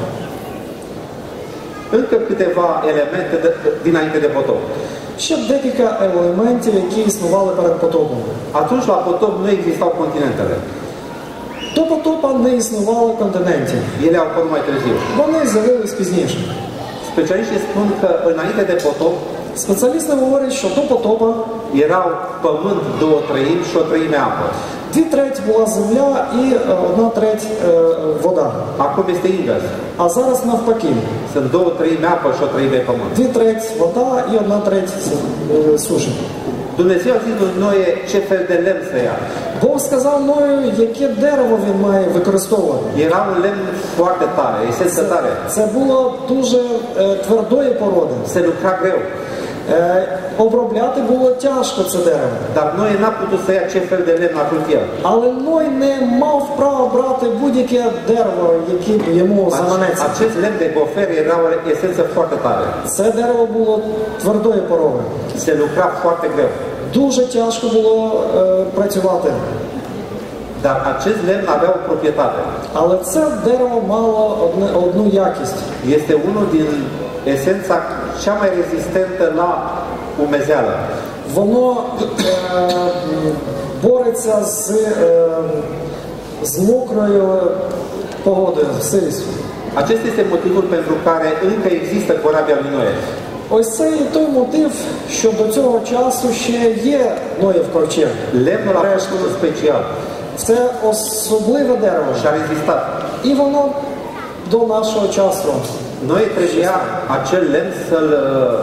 Încă câteva elemente dinainte de potop. Ще декілька елементів, які існували перед потопом. Atunci la potop nu existau continentele. До потопа не існувало континентів. Ele au apărut mai târziu. Вони з'явились пізніше. Specialiștii spun că înainte de potop Спеціалісти говорять, що до потопа erau pământ 2/3 și 1/3 apă. 2/3 була земля і 1/3 вода. Acum este invers. А зараз навпаки. Sunt 2/3 apă și 1/3 pământ. 2/3 вода і 1/3 суші. Dumnezeu a zis lui Noe ce fel de lemn să ia. Бог сказав Ною, яке дерево він має використовувати. Era un lemn foarte tare, esență tare. Це було дуже твердої породи. Se lucra greu. Обробляти було тяжко це дерево. Dar Noe n-a putut să ia ce fel de lemn a vrut el. Але Ной не мав права брати будь-яке дерево, яке йому заманеться. Acest lemn de gofer era o esență foarte tare. Це дерево було твердої породи. Se lucra foarte greu. Дуже тяжко було працювати. Dar acest lemn avea o proprietate. Але це дерево мало одну якість. Este unul din esența cea mai rezistentă la umezeală. Воно бореться з мокрою погодою, сирістю. Acesta este motivul pentru care încă există corabia lui Noe. Ось це і той мотив, що до цього часу ще є Ноєв ковчег. Lemnul a fost unul special Це особливе дерево. și a rezistat. І воно до нашого часу. Noe trebuia acel lemn să-l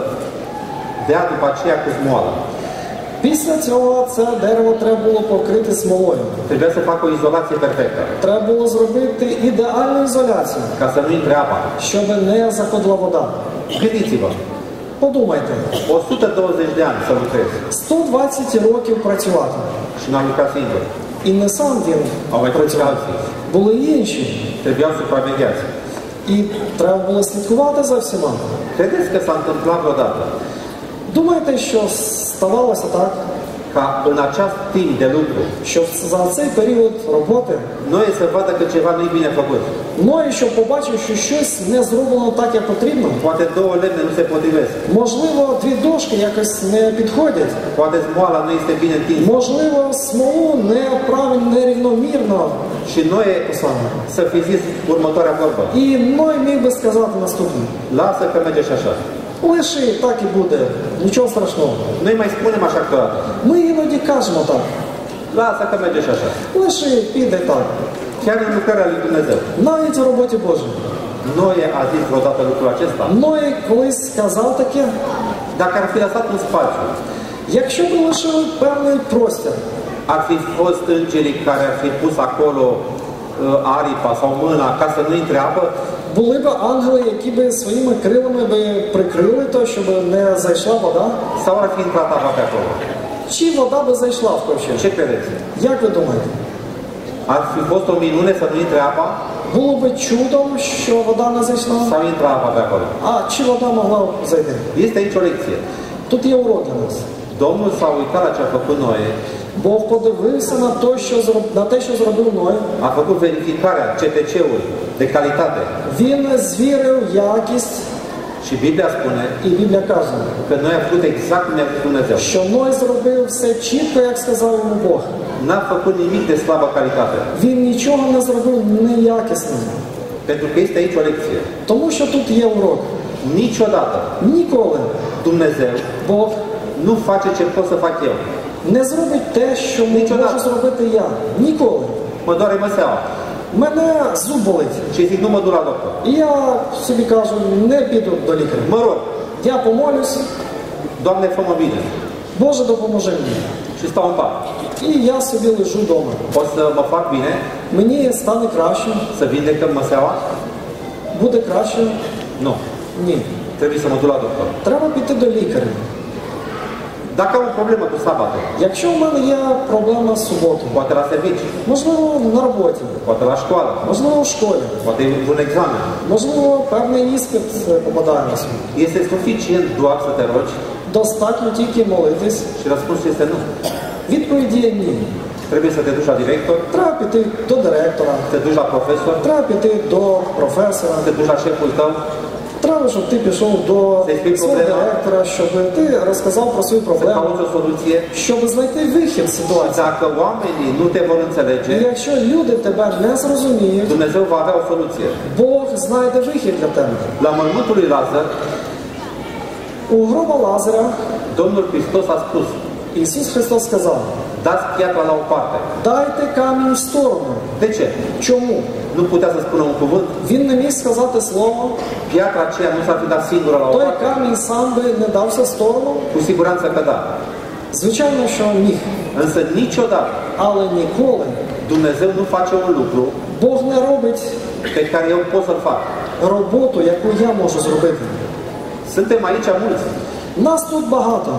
dea după aceea cu smoală. Після цього це дерево треба було покрити смолою. Trebuia să facă o izolație perfectă, Треба було зробити ідеальну ізоляцію, ca să nu intre apa. щоб не заходила вода. Gândiți-vă, Подумайте, 120 de ani să lucrezi 120 років працювати. și n-am lucrat singur. І не сам він Au mai fost și працював. alții. Були й інші. Trebuiau supravegheați. І треба було слідкувати за всіма. Credeți că s-a întâmplat vreodată Думаєте, що ставалося так, ca în acest timp de lucru що за цей період роботи Noe să vadă că ceva nu-i bine făcut? Ной, що побачив, що щось не зроблено так, як потрібно? Poate două lemne nu se potrivesc. Можливо, дві дошки якось не підходять. Poate smoala nu este bine întinsă. Можливо, смолу неправильно, нерівномірно. Și Noe să fi zis următoarea vorbă. І Ной міг би сказати наступне. Lasă că merge și așa. Лиши, так і буде, нічого страшного. Noi mai spunem așa câteodată. Ми іноді кажемо так. Lasă că merge și așa. Лиши, піде так. Chiar în lucrarea lui Dumnezeu. Навіть у роботі Божій. Noe a zis vreodată lucrul acesta. Ной колись сказав таке, Dacă ar fi lăsat un spațiu, якщо б лишили певний простір, ar fi fost îngerii care ar fi pus acolo aripa sau mâna ca să nu intre apă, були б ангели, які би своїми крилами би прикрили то, щоб не зайшла вода, sau ar fi intrat apa pe acolo. чи вода би зайшла в ковчег? Ce credeți? Як ви думаєте? Ar fi fost o minune să nu intre apa Було би чудом, що вода не зайшла, sau intra apa pe acolo? а чи вода могла б зайти? Este aici o lecție. Тут є урок для нас. Domnul s-a uitat la ce a făcut Noe, Бог подивився на те, що зробив Ной, a făcut verificarea CTC-ului de calitate. Він звірив якість, Și Biblia spune і Біблія каже, că noi am făcut exact cum ne-a zis Dumnezeu. що Ной зробив все чітко, як сказав йому Бог. N-a făcut nimic de slabă calitate. Він нічого не зробив неякісним. Pentru că este aici o lecție. Тому що тут є урок. Niciodată Ніколи Dumnezeu Бог nu face ce pot să fac eu. не зробить те, що Нічого. можу зробити я. Ніколи. Mă doare măseaua Мене зуб болить. și zic nu mă duc la doctor. І я собі кажу, не піду до лікаря. Mă rog, Я помолюсь, Doamne, fă-mă bine. Боже, допоможи мені. Și stau în pat. І я собі лежу вдома. O să mă fac bine, Мені стане краще, să vindecăm măseaua? буде краще. Nu. Ні. Trebuie să mă duc la doctor. Треба піти до лікаря. Dacă am o problemă cu sabatul, Якщо в мене є проблема з суботою, poate la serviciu, можливо, на роботі, poate la școală, можливо, в школі, poate e un examen, можливо, певний іспит попадає на світ. este suficient doar să te rogi? Достатньо тільки молитись. Și răspunsul este nu. Відповіді є ні. Trebuie să te duci la director, Треба піти до директора, să te duci la profesor, треба піти до професора, să te duci la șeful tău, треба, щоб ти пішов до свого директора, щоб ти розказав про свою să проблему, cauți o soluție. щоб знайти вихід з ситуації. Dacă oamenii nu te vor І înțelege, якщо люди тебе не зрозуміють, Dumnezeu va avea o soluție. Бог знайде вихід для тебе. La mormântul lui Lazar, У гроба Лазаря Domnul Hristos a spus, Ісус Христос сказав, dați piatra la o parte. дайте камінь в сторону. De ce? Чому? Nu putea să spună un cuvânt? Він не міг сказати слово, Piatra aceea nu s-ar fi dat singură la o той parte? камінь сам би не дався в сторону. Cu siguranță că da. Звичайно, що міг. Însă niciodată Але ніколи Dumnezeu nu face un lucru Бог не робить pe care eu pot să-l fac. роботу, яку я можу зробити. Suntem aici mulți. Нас тут багато.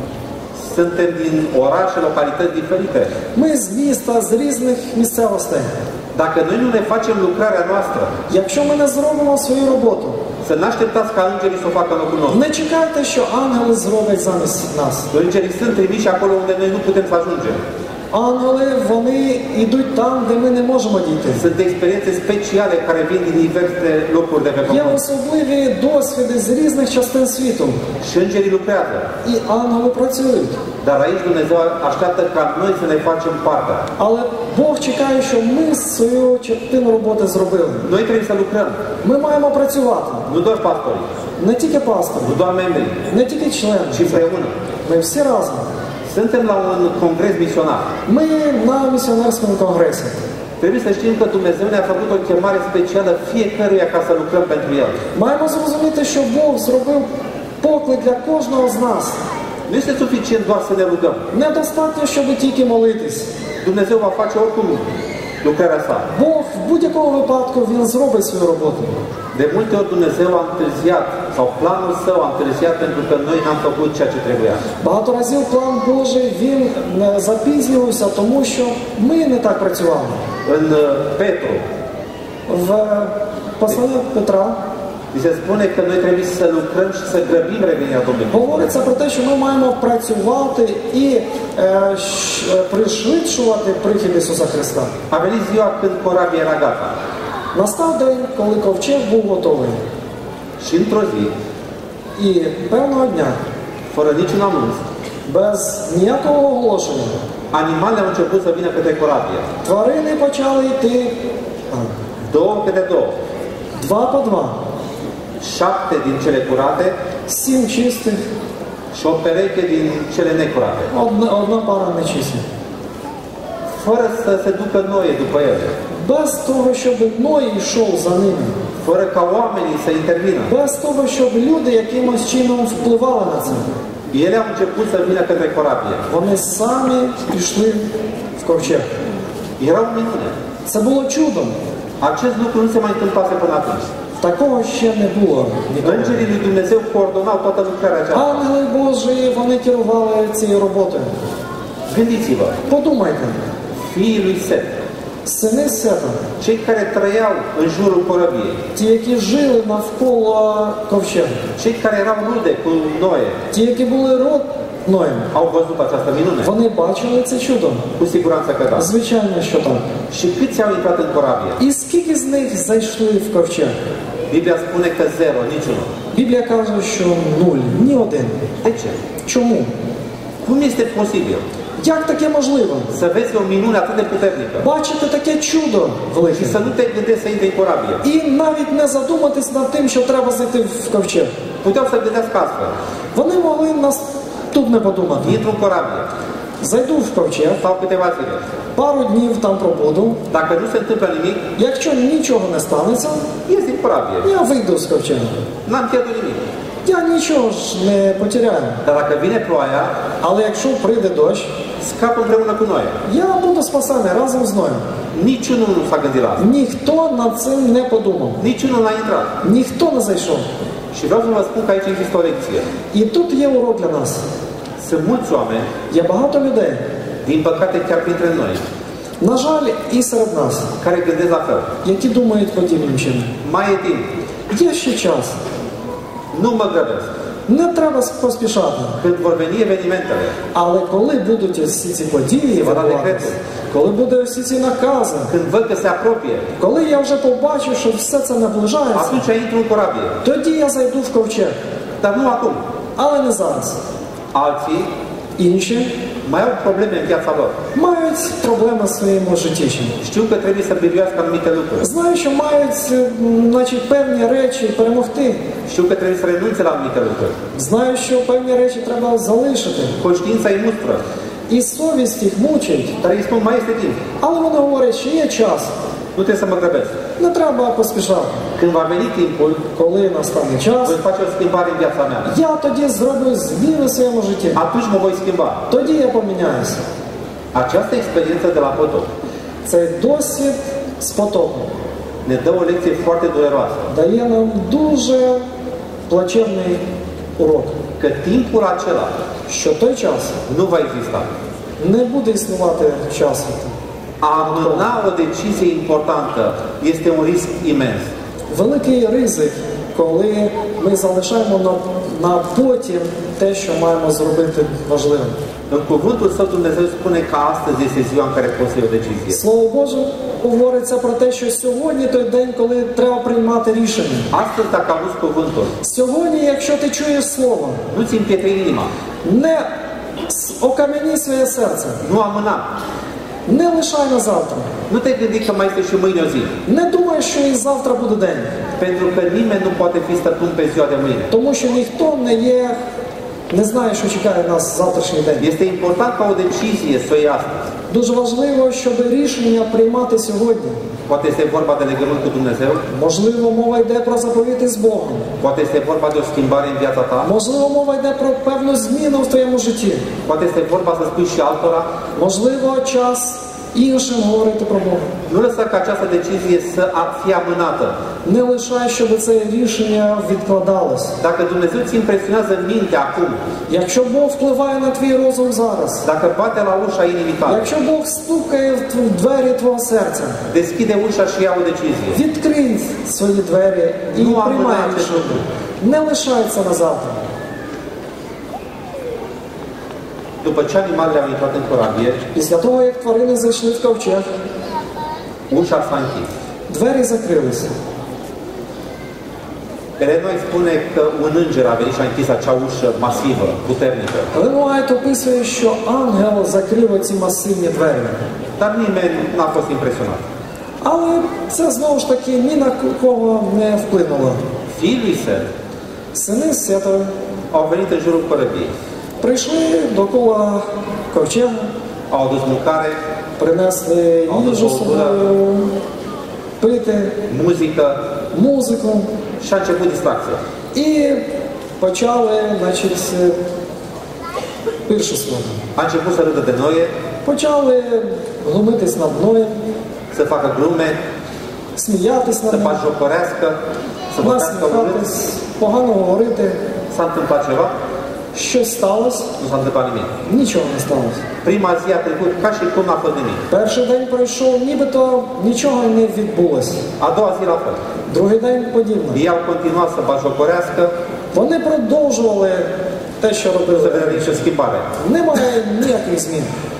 Suntem din orașe, localități diferite. Ми з міста, з різних місцевостей. Dacă noi nu ne facem lucrarea noastră, Якщо ми не зробимо свою роботу, să nu așteptați ca îngerii să o facă în locul nostru. не чекайте, що ангели зроблять замість нас. Îngerii sunt trimiși acolo unde noi nu putem să ajungem. Ангели, вони йдуть там, де ми не можемо дійти. Sunt experiențe speciale care vin din diverse locuri de pe Є pământ. особливі досвіди з різних частин світу. Și îngerii lucrează. І ангели працюють. Dar aici Dumnezeu așteaptă ca noi să ne facem partea. Але Бог чекає, що ми свою частину роботи зробили. Noi trebuie să lucrăm. Ми маємо працювати. Nu doar pastorii, Не тільки пастори, nu doar membrii, не тільки члени. ci împreună. Ми всі разом. Suntem la un congres misionar. Ми на місіонерському конгресі. Trebuie să știm că Dumnezeu ne-a făcut o chemare specială fiecăruia ca să lucrăm pentru El. Маємо зрозуміти, що Бог зробив поклик для кожного з нас. Nu este suficient doar să ne rugăm. Недостатньо, щоб тільки молитись. Dumnezeu va face oricum lucrarea sa. Бог в будь-якому випадку Він зробить свою роботу. De multe ori Dumnezeu a întârziat, sau planul Său a întârziat pentru că noi n-am făcut ceea ce trebuia. Багато разів план Божий, він запізнювався, тому що ми не так працювали. În Petru, В посланні Петра îi se spune că noi trebuie să lucrăm și să grăbim revenirea Domnului. говориться про те, що ми маємо працювати і пришвидшувати прихід Ісуса Христа. A venit ziua când corabia era gata. Настав день, коли ковчег був готовий. Și într-o zi, І певного дня, fără niciun anunț, без ніякого оголошення, animalele au început să vină către corabie. тварини почали йти Două câte două. два по два. 7 din cele curate 7 чистих, și o pereche din cele necurate. одна пара нечисті. Fără să se ducă Noe după ele. Без того, щоб Ной йшов за ними. Fără ca oamenii să intervină. Без того, щоб люди якимось чином впливали на це. Ele au început să vină către corabie. Вони самі пішли в ковчег. Era o minune. Це було чудом. Acest lucru nu se mai întâmplase până atunci. Такого ще не було ніколи. Îngerii lui Dumnezeu coordonau toată lucrarea aceasta. Ангели Божі, вони керували цією роботою. Gândiți-vă, Подумайте, fiii lui Set, сини Сета, cei care trăiau în jurul corăbiei, ті, які жили навколо ковчега, cei care erau rude cu Noe, ті, які були Ноєм. Au văzut această minune? Вони бачили це чудо. Cu siguranță că da. Звичайно, що так. Și câți au intrat în corabie? І скільки з них зайшли в ковчег? Biblia spune că 0, niciunul. Біблія каже, що 0, ні один. De ce? Чому? Cum este posibil Як таке можливо? să vezi o minune atât de puternică Бачити таке чудо велике. și să nu te gândești să intri în corabie? І навіть не задуматись над тим, що треба зайти в ковчег. Puteau să gândească astfel. Вони могли наступне подумати. Intru în corabie Зайду в ковчег, sau câteva zile. пару днів там пробуду. Dacă nu se întâmplă nimic, Якщо нічого не станеться, ies din corabie. я вийду з ковчега. N-am pierdut nimic. Я нічого ж не потеряю. Dar dacă vine ploaia, Але якщо прийде дощ, scap împreună cu noi. я буду спасений разом з мною. Niciunul nu s-a gândit la asta. Ніхто над цим не подумав. Niciunul n-a intrat. Ніхто не зайшов. Și vreau să vă spun că aici există o lecție. І тут є урок для нас. Sunt mulți oameni, Є багато людей, din păcate chiar printre noi, на жаль, і серед нас, care gândesc la fel. які думають подібним чином. Mai e timp. Є ще час. Nu mă grăbesc. Не треба поспішати. Când vor veni evenimentele, Але коли будуть всі ці події відбуватися, коли будуть всі ці накази, când văd că se apropie, коли я вже побачу, що все це наближається, atunci intru în corabie. тоді я зайду в ковчег. Dar nu acum. Але не зараз. Alții Інші mai au probleme în viața lor. мають проблеми в своєму житті. Știu că trebuie să biruiască anumite lucruri. Знаю, що мають значить, певні речі перемогти. Știu că trebuie să renunțe la anumite lucruri. Знаю, що певні речі треба залишити. Conștiința îi mustră. І совість їх мучить. Dar îi spun, mai este timp. Але вони говорять, що є час. Nu trebuie să mă grăbesc. Не треба поспішати. Când va veni timpul, Коли настане час, voi face o schimbare în viața mea. я тоді зроблю зміни в своєму житті. Atunci mă voi schimba. Тоді я поміняюся. Această experiență de la potop Цей досвід з потопом ne dă o lecție foarte dureroasă. дає нам дуже плачевний урок, Că timpul acela що той час nu va exista. не буде існувати часу. A amâna o decizie importantă este un risc imens. Великий ризик, коли ми залишаємо на потім те, що маємо зробити важливим. În cuvântul Său Dumnezeu spune că astăzi este ziua în care poți să iei o decizie. Слово Боже говориться про те, що сьогодні той день, коли треба приймати рішення. Astăzi, dacă auzi cuvântul, Сьогодні, якщо ти чуєш слово, nu-ți împietri inima, не окам'яні своє серце, nu amâna. не лишай на завтра. Nu te gândi că mai este și mâine o zi. Не думай, що і завтра буде день. Pentru că nimeni nu poate fi stăpân pe ziua de mâine. Тому що ніхто не знає, що чекає нас завтрашній день. Este important ca o decizie să o iei astăzi. Дуже важливо, щоб рішення приймати сьогодні. Poate este vorba de legământ cu Dumnezeu, Можливо, мова йде про заповіти з Богом. poate este vorba de o schimbare în viața ta, Можливо, мова йде про певну зміну в твоєму житті. poate este vorba să spui și altora. Можливо, час іншим говорити про Бога. Nu lăsa ca această decizie să fie amânată. Не лишай, щоб це рішення відкладалось. Dacă Dumnezeu ți impresionează mintea acum, Якщо Бог впливає на твій розум зараз, dacă bate la ușa inimii tale, якщо Бог стукає в двері твого серця, deschide ușa și ia o decizie. відкрий свої двері і Ну, а приймай вона рішення. Не лишайся на завтра. După ce animalele au intrat în corabie, Після того, як тварини зайшли в ковчег, ușa s-a închis. двері закрилися. Elenoi spune că un înger a venit și a închis acea ușă masivă, puternică. Елен Уайт описує, що ангел закрив оці масивні двері. Dar nimeni n-a fost impresionat. Але це знову ж таки ні на кого не вплинуло. Fiii lui Set Сини Сетові au venit în jurul corăbiei. прийшли довкола ковчега, Au adus mâncare, принесли їжу з собою, пити, muzică музику și a început distracția. і почали, значить, пиршество. A început să râdă de noi, Почали глумитись над мною, să facă glume, сміятись să над мною, bagiocorească, să vorbească urât. насміхатись, погано говорити. S-a întâmplat ceva? Щось сталося, Nu s-a întâmplat nimic. нічого не сталося. Prima zi a trecut ca și cum n-a fost nimic. Перший день пройшов, нібито нічого не відбулося. A doua zi la fel. Другий день подібно. Ei au continuat să bagiocorească, Вони продовжували те, що să робили vedem раніше. nicio schimbare. Немає ніяких змін.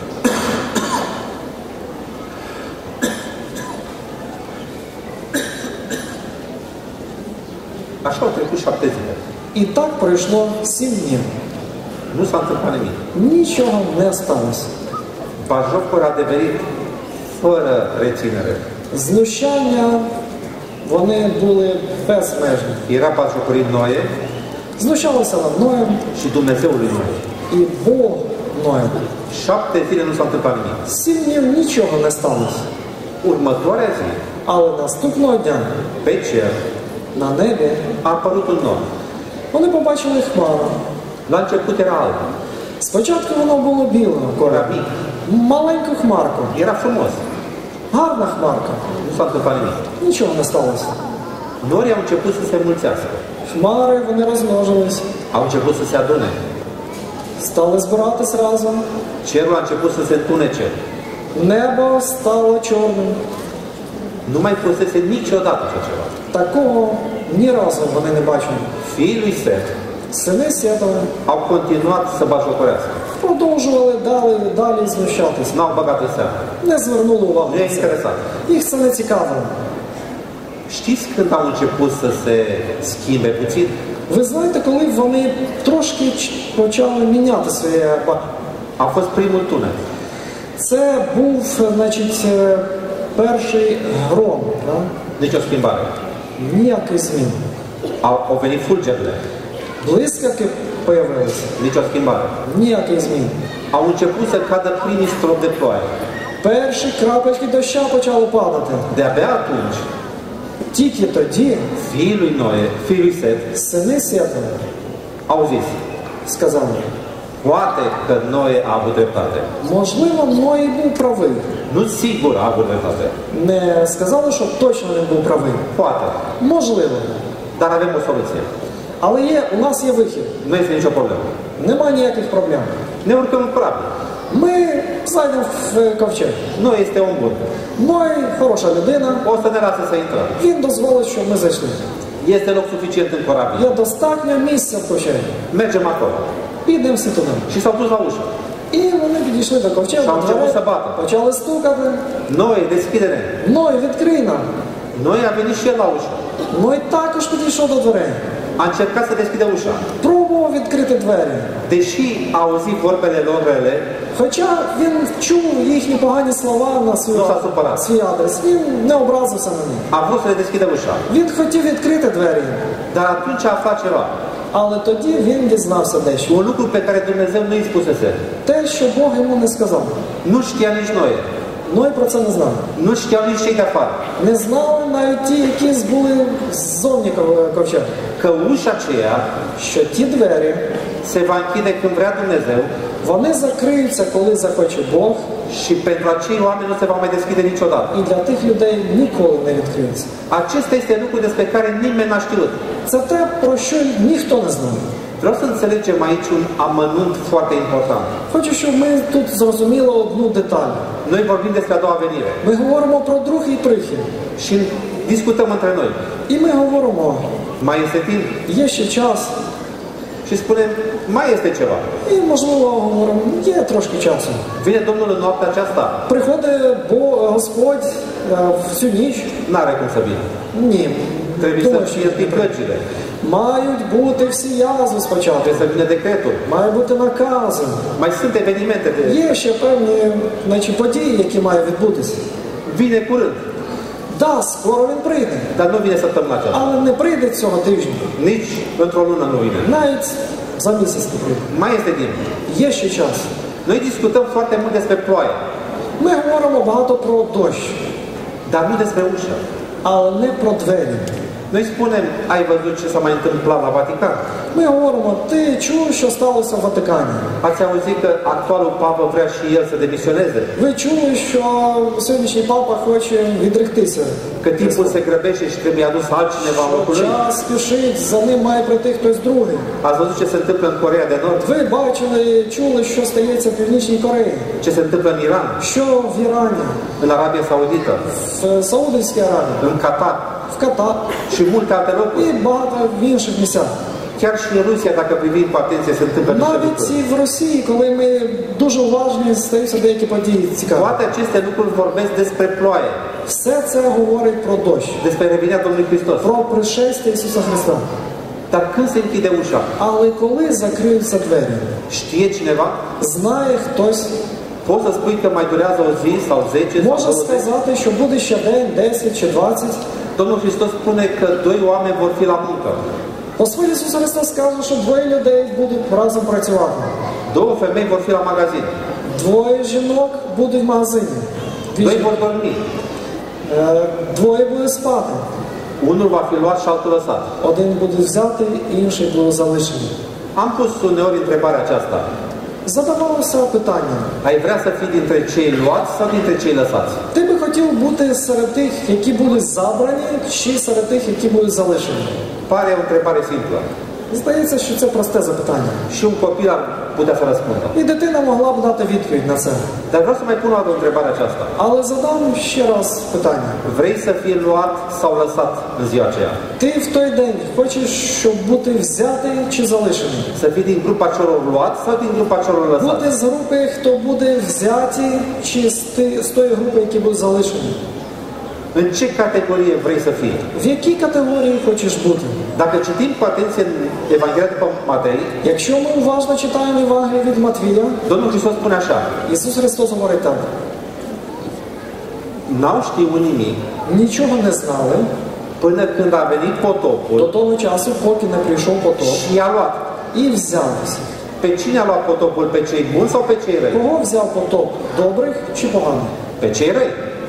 Așa au trecut 7 zile. І так пройшло 7 днів. Nu s-a întâmplat nimic. Нічого не сталося. Bajocul a devenit fără reținere. Знущання, вони були безмежні. Era bajocorii Noe Знущалися над Ноєм și Dumnezeul lui Noe. і Бог Ноєм. 7 zile nu s-a întâmplat nimic. 7 днів нічого не сталося. Următoarea zi, Але наступного дня pe cer, на небі a apărut un nor. вони побачили хмару. La început era alb, Спочатку воно було біле, era mic, маленьку хмарку. era frumos. Гарна хмарка. Nu s-a întâmplat nimic. Нічого не сталося. Norii au început să se mulțească. Хмари, вони розмножились, Au început să se adune. стали збиратись разом. Cerul a început să se întunece. Небо стало чорним. Nu mai fusese niciodată așa ceva. Такого ні разу вони не бачили. Fiii lui Set Сини Сетова au continuat să bajocorească. продовжували далі знущатись. N-au băgat în seamă. Не звернули увагу Nu на e це. interesat. Їх це не цікавило. Știți când au început să se schimbe puțin? Ви знаєте, коли вони трошки почали міняти своє бачення? A fost primul tunel. Це був, значить, перший гром. Да? Nici o schimbare. Ніяких змін. Au venit fulgerile. Блискавки появилися. Nici o schimbare. Ніяких змін. Au început să cadă primii stropi de ploaie. Перші крапельки доща почали падати. De-abia atunci, Тільки тоді fiii lui Noe, fiii lui Set, сини Сетова au zis, сказали, poate că Noe a avut dreptate. можливо, Ной був правий. Nu sigur a avut dreptate. Не сказали, що точно він був правий. Poate. Можливо. Dar avem o soluție. Але у нас є вихід. Nu este nicio problemă. Немає ніяких проблем. Ne urcăm în corabie. Ми зайдемо в ковчег. Noe este om bun. Ной хороша людина. O să ne lasă să intrăm. Він дозволить, щоб ми зайшли. Este loc suficient în corabie. Є достатньо місця в ковчегі. Mergem acolo. Підемо всі туди. Și s-au dus la ușă. І вони підійшли до ковчегу, Там до дверей, вже собака. почали стукати. Noe, deschide-ne. Ной, відкрий нам. Noe a venit și el la ușă. Ной також підійшов до дверей. A încercat să deschidă ușa. Пробував відкрити двері. Deși a auzit vorbele lor rele, Хоча він чув їхні погані слова на Ну, s-a supărat. свій адрес, він не образився на них. a vrut să le deschidă ușa. Він хотів відкрити двері, Dar atunci a aflat ceva. але тоді він дізнався дещо. Un lucru pe care Dumnezeu nu îi spusese. Те, що Бог йому не сказав. Nu știa nici Noe. Ной про це не знав. Nu știau nici cei de afară. Не знали навіть ті, які були ззовні ковчега. Că ușa aceea Що ті двері, se va închide când vrea Dumnezeu вони закриються, коли захоче Бог, și pentru acei oameni nu se va mai deschide niciodată. і для тих людей ніколи не відкриються. Acesta este lucru despre care nimeni n-a știut. Це те, про що ніхто не знає. Vreau să înțelegem aici un amănunt foarte important. Хочу, щоб ми тут зрозуміли одну деталь. Noi vorbim despre a doua venire Ми говоримо про другий прихід. și discutăm între noi. І ми говоримо, Mai este timp? є ще час. Și spunem, mai este ceva. І, можливо, говоримо, є трошки часу. Vine Domnul în noaptea aceasta? Приходить Господь в цю ніч. N-are cum să vină. Ні. Trebuie să Думаю, що fie întâi plăcile. мають бути всі язви спочатку. Trebuie să vină decretul. Має бути накази. Mai sunt evenimente de... Є ще певні, значить, події, які мають відбутися. Vine curând, Да, скоро він прийде. dar nu vine săptămâna aceasta. Але не прийде цього тижня. Nici într-o lună nu vine. Навіть за місяць не прийде. Mai este timp. Є ще час. Noi discutăm foarte mult despre ploaie, Ми говоримо багато про дощ, dar nu despre ușă. але не про двері. Noi spunem, ai văzut ce s-a mai întâmplat la Vatican? Ми говоримо, ти чув, що сталося в Ватикані? Ați auzit că actualul papă vrea și el să demisioneze? Ви чули, що сьогоднішній папа хоче відректися? Că timpul se grăbește și trebuie adus altcineva în locul lui? Час спішить, за ним має прийти хтось другий. Ați văzut ce se întâmplă în Coreea de Nord? Ви бачили, чули, що стається в Північній Кореї? Ce se întâmplă în Iran? Що в Ірані? În Arabia Saudită? В Саудівській Аравії? În Qatar? В Катар? Și multe alte locuri. І багато в інших місцях. Chiar și în Rusia, dacă privim cu atenție, se întâmplă niște Навіть lucruri. і в Росії, коли ми дуже уважні, стаються деякі події цікаві. Toate aceste lucruri vorbesc despre ploaie, Все це говорить про дощ, despre revenirea Domnului Hristos. про пришестя Ісуса Христа. Dar când se închide ușa, Але коли закриються двері, știe cineva? знає хтось, Poți să spui că mai durează o zi sau 10 sau може 20? сказати, що буде ще день, 10 чи 20. Domnul Hristos spune că doi oameni vor fi la muncă. Господь Ісус Христос каже, що двоє людей будуть разом працювати. Două femei vor fi la magazin. Двоє жінок будуть в магазині. Doi vor dormi. Двоє будуть спати. Unul va fi luat și altul lăsat. Один буде взятий, інший буде залишений. Am pus uneori întrebarea aceasta. Задавалося питання. Ai vrea să fii dintre cei luați sau dintre cei lăsați? Ти би хотів бути серед тих, які будуть забрані, чи серед тих, які будуть залишені? Pare o întrebare simplă. Здається, що це просте запитання. Și un copil ar putea să răspundă. І дитина могла б дати відповідь на це. Dar vreau să mai pun o altă întrebare aceasta. Але задам ще раз питання. Vrei să fii luat sau lăsat în ziua aceea? Ти в той день хочеш, щоб бути взятий чи залишений? Să fii din grupa celor luați sau din grupa celor Бути lăsați? з групи, хто буде взяті, чи з тої групи, які будуть залишені? În ce categorie vrei să fii? В якій категорії хочеш бути? Dacă citim cu atenție în Evanghelia după Matei, Якщо ми уважно читаємо Євангеліє від Матвія, Domnul Hristos spune așa: Ісус Христос говорить так. N-au știut nimic Нічого не знали până când a venit до potopul того часу, поки не прийшов потоп, și i-a luat. і взялися. Pe cine a luat potopul? Pe cei buni sau pe cei răi? Кого взяв потоп? Добрих чи поганих? Pe cei răi.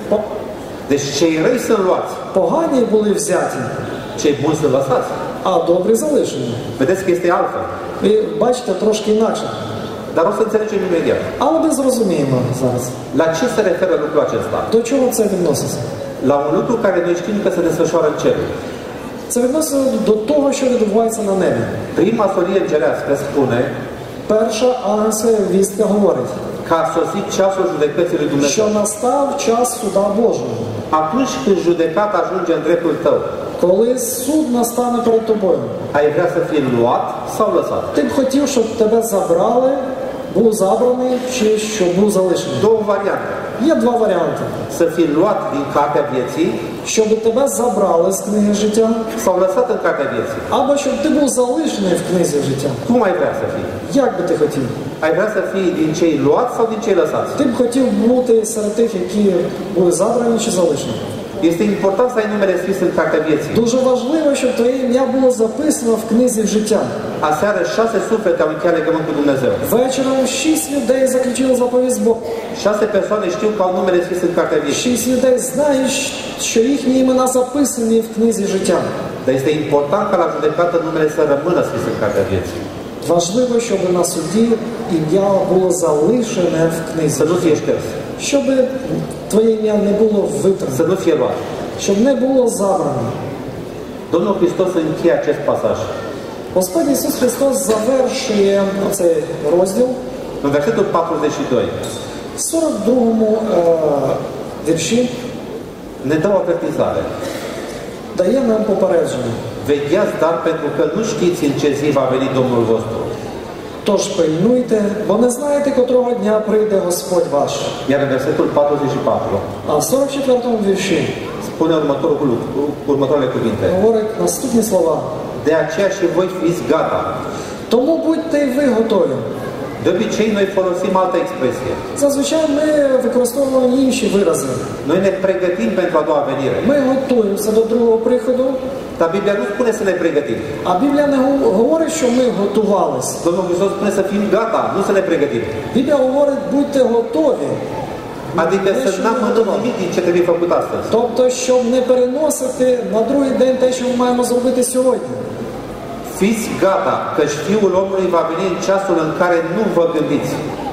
Deci cei răi sunt luați, Погані були взяті, cei buni sunt lăsați. а добрі залишені. Vedeți că este altfel. І бачите, трошки інакше. Dar o să înțelegem imediat. Але ми зрозуміємо зараз, La ce se referă lucrul acesta? до чого це відноситься. La un lucru care noi știm că se desfășoară în cer. Це відноситься до того, що відбувається на небі. Prima solie îngerească spune Перша ангельська вістка говорить, că a sosit ceasul judecății lui Dumnezeu. що настав час суда Божого. Atunci când judecata ajunge în dreptul tău, Коли суд настане перед тобою, ai vrea să fii luat sau lăsat? ти б хотів, щоб тебе забрали, був забраний, чи щоб був залишений. Două variante. Є два варіанти. Să fii luat din cartea vieții Щоб тебе забрали з книги життя, sau lăsat în cartea vieții. або щоб ти був залишений в книзі життя. Cum ai vrea să fii? Як би ти хотів? Ai vrea să fii din cei luați sau din cei lăsați? Ти б хотів бути серед тих, які були забрані чи залишені. Este important să ai numele scris în cartea vieții. Дуже важливо, щоб твоє ім'я було записано в книзі життя. Aseară 6 suflete au încheiat legământ cu Dumnezeu. Вечором 6 людей заключили заповідь з Богом. 6 persoane știu că au numele scris în cartea vieții. 6 людей знають, що їхні імена записані в книзі життя. Dar este important ca la judecată numele să rămână scris în cartea vieții. Важливо, щоб на суді ім'я було залишене в книзі. Să nu fie șters. Щоб твоє ім'я не було витране. Să nu fie luat. Щоб не було забрано. Domnul Hristos încheie acest pasaj. Господь Ісус Христос завершує цей розділ În versetul 42 в 42-му вірші, ne dă o avertizare. дає нам попередження. Vegheați, dar pentru că nu știți în ce zi va veni Domnul vostru. Тож пильнуйте, бо не знаєте, котрого дня прийде Господь ваш. Iar în versetul 44 А в 44-му вірші spune următoarele cuvinte. говорить наступні слова. De aceea și voi fiți gata. Тому будьте й ви готові. De obicei noi folosim altă expresie. Зазвичай ми використовуємо інші вирази. Noi ne pregătim pentru a doua venire. Ми готуємося до другого приходу, Dar Biblia nu spune să ne pregătim. а Біблія не говорить, що ми готувалися. Domnul Hristos spune să fim gata, nu să ne pregătim. Біблія говорить, будьте готові. Adică să n-amânăm nimic din ce trebuie făcut astăzi. Тобто, щоб не переносити на другий день те, що ми маємо зробити сьогодні. Fiți gata, căci Fiul omului va veni în ceasul în care nu vă gândiți.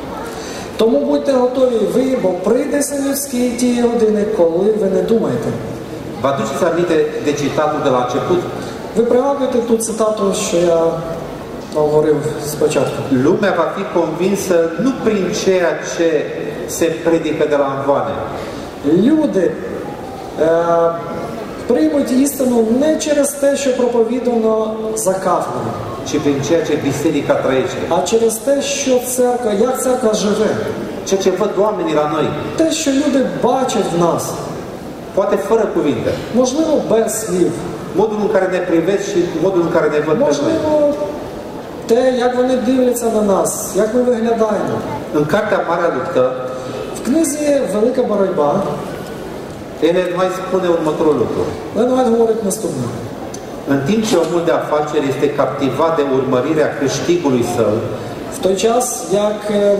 Тому будьте готові ви, бо прийде Син людський тієї години, коли ви не думаєте. Vă aduceți aminte de citatul de la început? Ви пригадуєте ту цитату, що я говорив спочатку. Lumea va fi convinsă nu prin ceea ce se predică de la învoane, Люди приймуть істину не через те, що проповідано за кафедрою, ci prin ceea ce biserica trăiește. а через те, що церква, як церква живе. Ceea ce văd oamenii la noi, Те, що люди бачать в нас, poate fără cuvinte. можливо, без слів, Modul în care ne privesc și modul în care ne văd pe noi. можливо, те, як вони дивляться на нас, як ми виглядаємо. În Cartea Marea Luptă, В книзі «Велика боротьба» ele mai spune următorul lucru. Ленвайт говорить наступне. În timp ce omul de afaceri este captivat de urmărirea câștigului său, В той час, як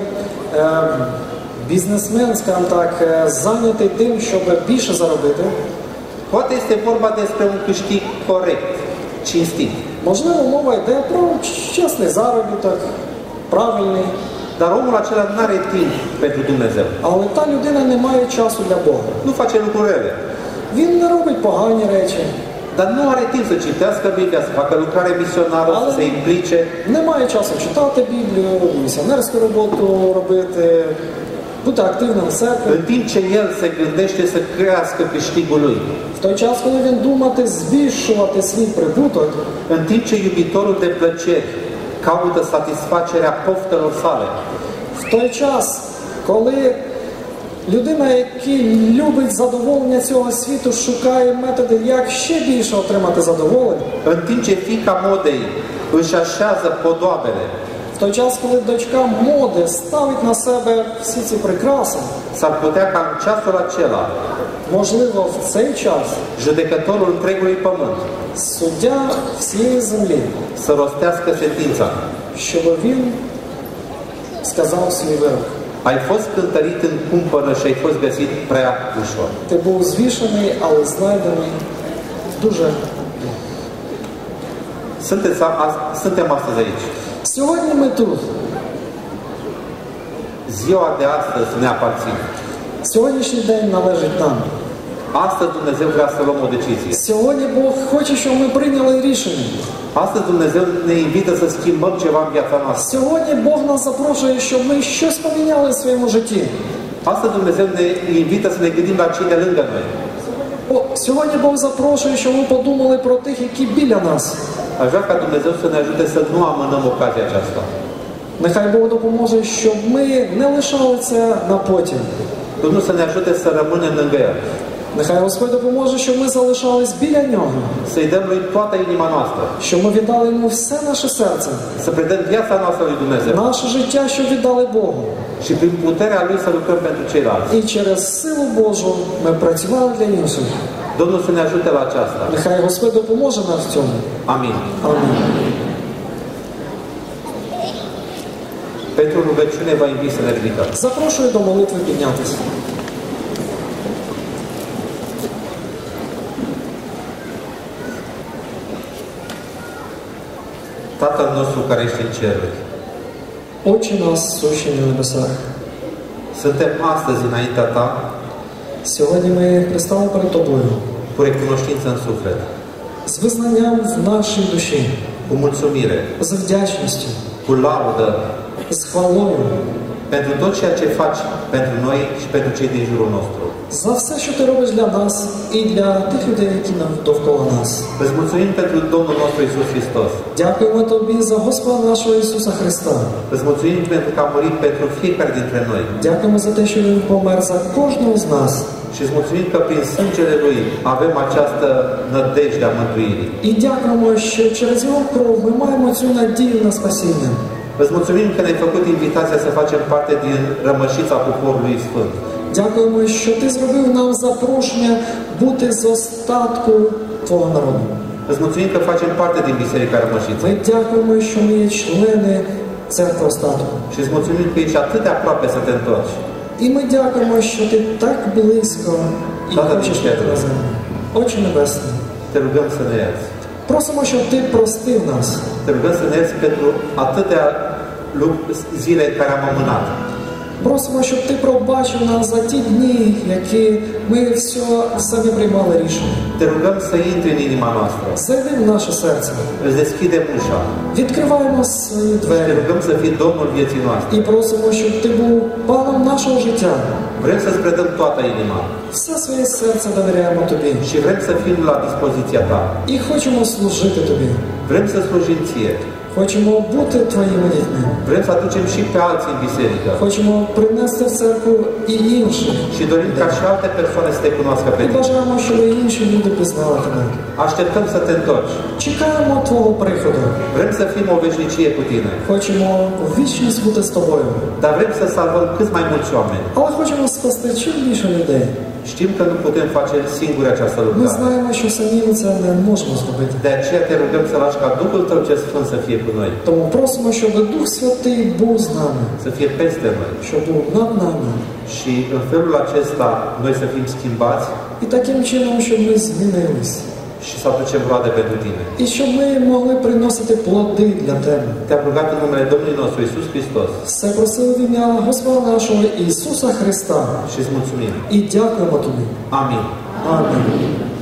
бізнесмен, скажімо так, зайнятий тим, щоб більше заробити, poate este vorba despre un câștig corect, cinstit. можливо, мова йде про чесний заробіток, правильний, Dar omul acela nu are timp pentru Dumnezeu. але та людина не має часу для Бога. Nu face lucruri rele. Він не робить погані речі, Dar nu are timp să citească Biblia, să facă lucrare misionară, să se implice. не має часу читати Біблію, місіонерську роботу робити, бути активним в церкві. În timp ce el se gândește să crească câștigul lui. В той час, коли він думати збільшувати свій прибуток, În timp ce iubitorul de plăceri caută satisfacerea poftelor sale. в той час, коли людина, яка любить задоволення цього світу, шукає методи, як ще більше отримати задоволення. În timp ce fiica modei își așează podoabele, В той час, коли дочка моди ставить на себе всі ці прикраси, s-ar putea ca în ceasul acela можливо, в цей час judecătorul întregului pământ суддя всієї землі, să rostească sentința. щоб він сказав свій вирок. Ai fost cântărit în cumpără și ai fost găsit prea ușor. Ти був звішений, але знайдений дуже. Suntem astăzi aici. Сьогодні ми тут. Ziua de astăzi ne aparține. Сьогоднішній день належить нам. Astăzi Dumnezeu vrea să luăm o decizie. Сьогодні Бог хоче, щоб ми прийняли рішення. Astăzi Dumnezeu ne invită să schimbăm ceva în viața noastră. Сьогодні Бог нас запрошує, щоб ми щось поміняли в своєму житті. Astăzi Dumnezeu ne invită să ne gândim la cine lângă noi. Сьогодні Бог запрошує, щоб ми подумали про тих, які біля нас. Aș vrea ca Dumnezeu să ne ajute să nu amânăm ocazia aceasta. Нехай Бог допоможе, щоб ми не лишали це на потім. Domnul să ne ajute să rămânem lângă El. Нехай Господь допоможе, щоб ми залишались біля Нього. Să-i dăm Lui toată inima noastră. Щоб ми віддали Йому все наше серце. Să predăm viața noastră lui Dumnezeu. Наше життя, щоб віддали Богу. Și prin puterea Lui să lucrăm pentru ceilalți. І через силу Божу ми працювали для інших. Domnul să ne ajute la aceasta. Нехай Господь допоможе нам в цьому. Amin. Амінь. Pentru rugăciune vă invit să ne ridicăm. Запрошую до молитви піднятися. Tatăl nostru care ești în ceruri, Отче нас, сущий на небесах. suntem astăzi înaintea Ta Сьогодні ми пристали перед Тобою cu recunoștință în suflet, з визнанням в нашій душі, cu mulțumire, з вдячністю, cu laudă з хвалою pentru tot ceea ce faci pentru noi și pentru cei din jurul nostru. за все, що Ти робиш для нас і для тих людей, які довкола нас. Îți mulțumim pentru Domnul nostru Iisus Hristos. Дякуємо Тобі за Господа нашого Ісуса Христа. Îți mulțumim pentru că a murit pentru fiecare dintre noi. Дякуємо за те, що Він помер за кожного з нас. Și îți mulțumim că prin sângele Lui avem această nădejde a mântuirii. І дякуємо, що через Його кров ми маємо цю надію на спасіння. Îți mulțumim că ne-ai făcut invitația să facem parte din rămășița poporului Sfânt. Дякуємо, що Ти зробив нам запрошення бути з остатку Твого народу. Îți mulțumim că facem parte din Biserica Rămășiței. Ми дякуємо, що ми є члени церкви остатку. Și îți mulțumim că ești atât de aproape să te întorci. І ми дякуємо, що Ти так близько і Тата, хочеш бути на землі. Отче Небесний, Te rugăm să ne ierți. просимо, щоб Ти простив нас. Te rugăm să ne ierți pentru atâtea zile în care am amânat. Просимо, щоб ти пробачив нас за ті дні, які ми все самі приймали рішення. Te rugăm să intri în inima noastră. Зайди в наше серце. Îți deschidem ușa. Відкриваємо свої Te двері rugăm să fii Domnul vieții noastre. і просимо, щоб ти був паном нашого життя. Vrem să-ți predăm toată inima Все своє серце довіряємо тобі. și vrem să fim la dispoziția ta. І хочемо служити тобі. Vrem să slujim ție. Хочемо бути твоїми дітьми. Vrem să aducem și pe alții în biserică. Хочемо принести в церкву і інших. Și dorim ca și alte persoane să te cunoască pe І tine. бажаємо, щоб і інші люди пізнали тебе. Așteptăm să te întorci. Чекаємо твого приходу. Vrem să fim o veșnicie cu tine. Хочемо в вічність бути з тобою. Dar vrem să salvăm cât mai mulți oameni. Але хочемо спасти чим більше людей. Știm că nu putem face singuri această Ми lucrare. знаємо, що самі ми це не можемо зробити. De aceea te rugăm să lași ca Duhul Tău cel Sfânt să fie cu noi. Тому просимо, щоб Дух Святий був з нами, Să fie peste noi. щоб був над нами. Și în felul acesta noi să fim schimbați І таким чином, щоб ми змінились. și să aducem roade pentru tine. І щоб ми могли приносити плоди для тебе. Te-am rugat în numele Domnului nostru Iisus Hristos Все просили в ім'я Господа нашого Ісуса Христа. și îți mulțumim. І дякуємо тобі. Amin. Амінь.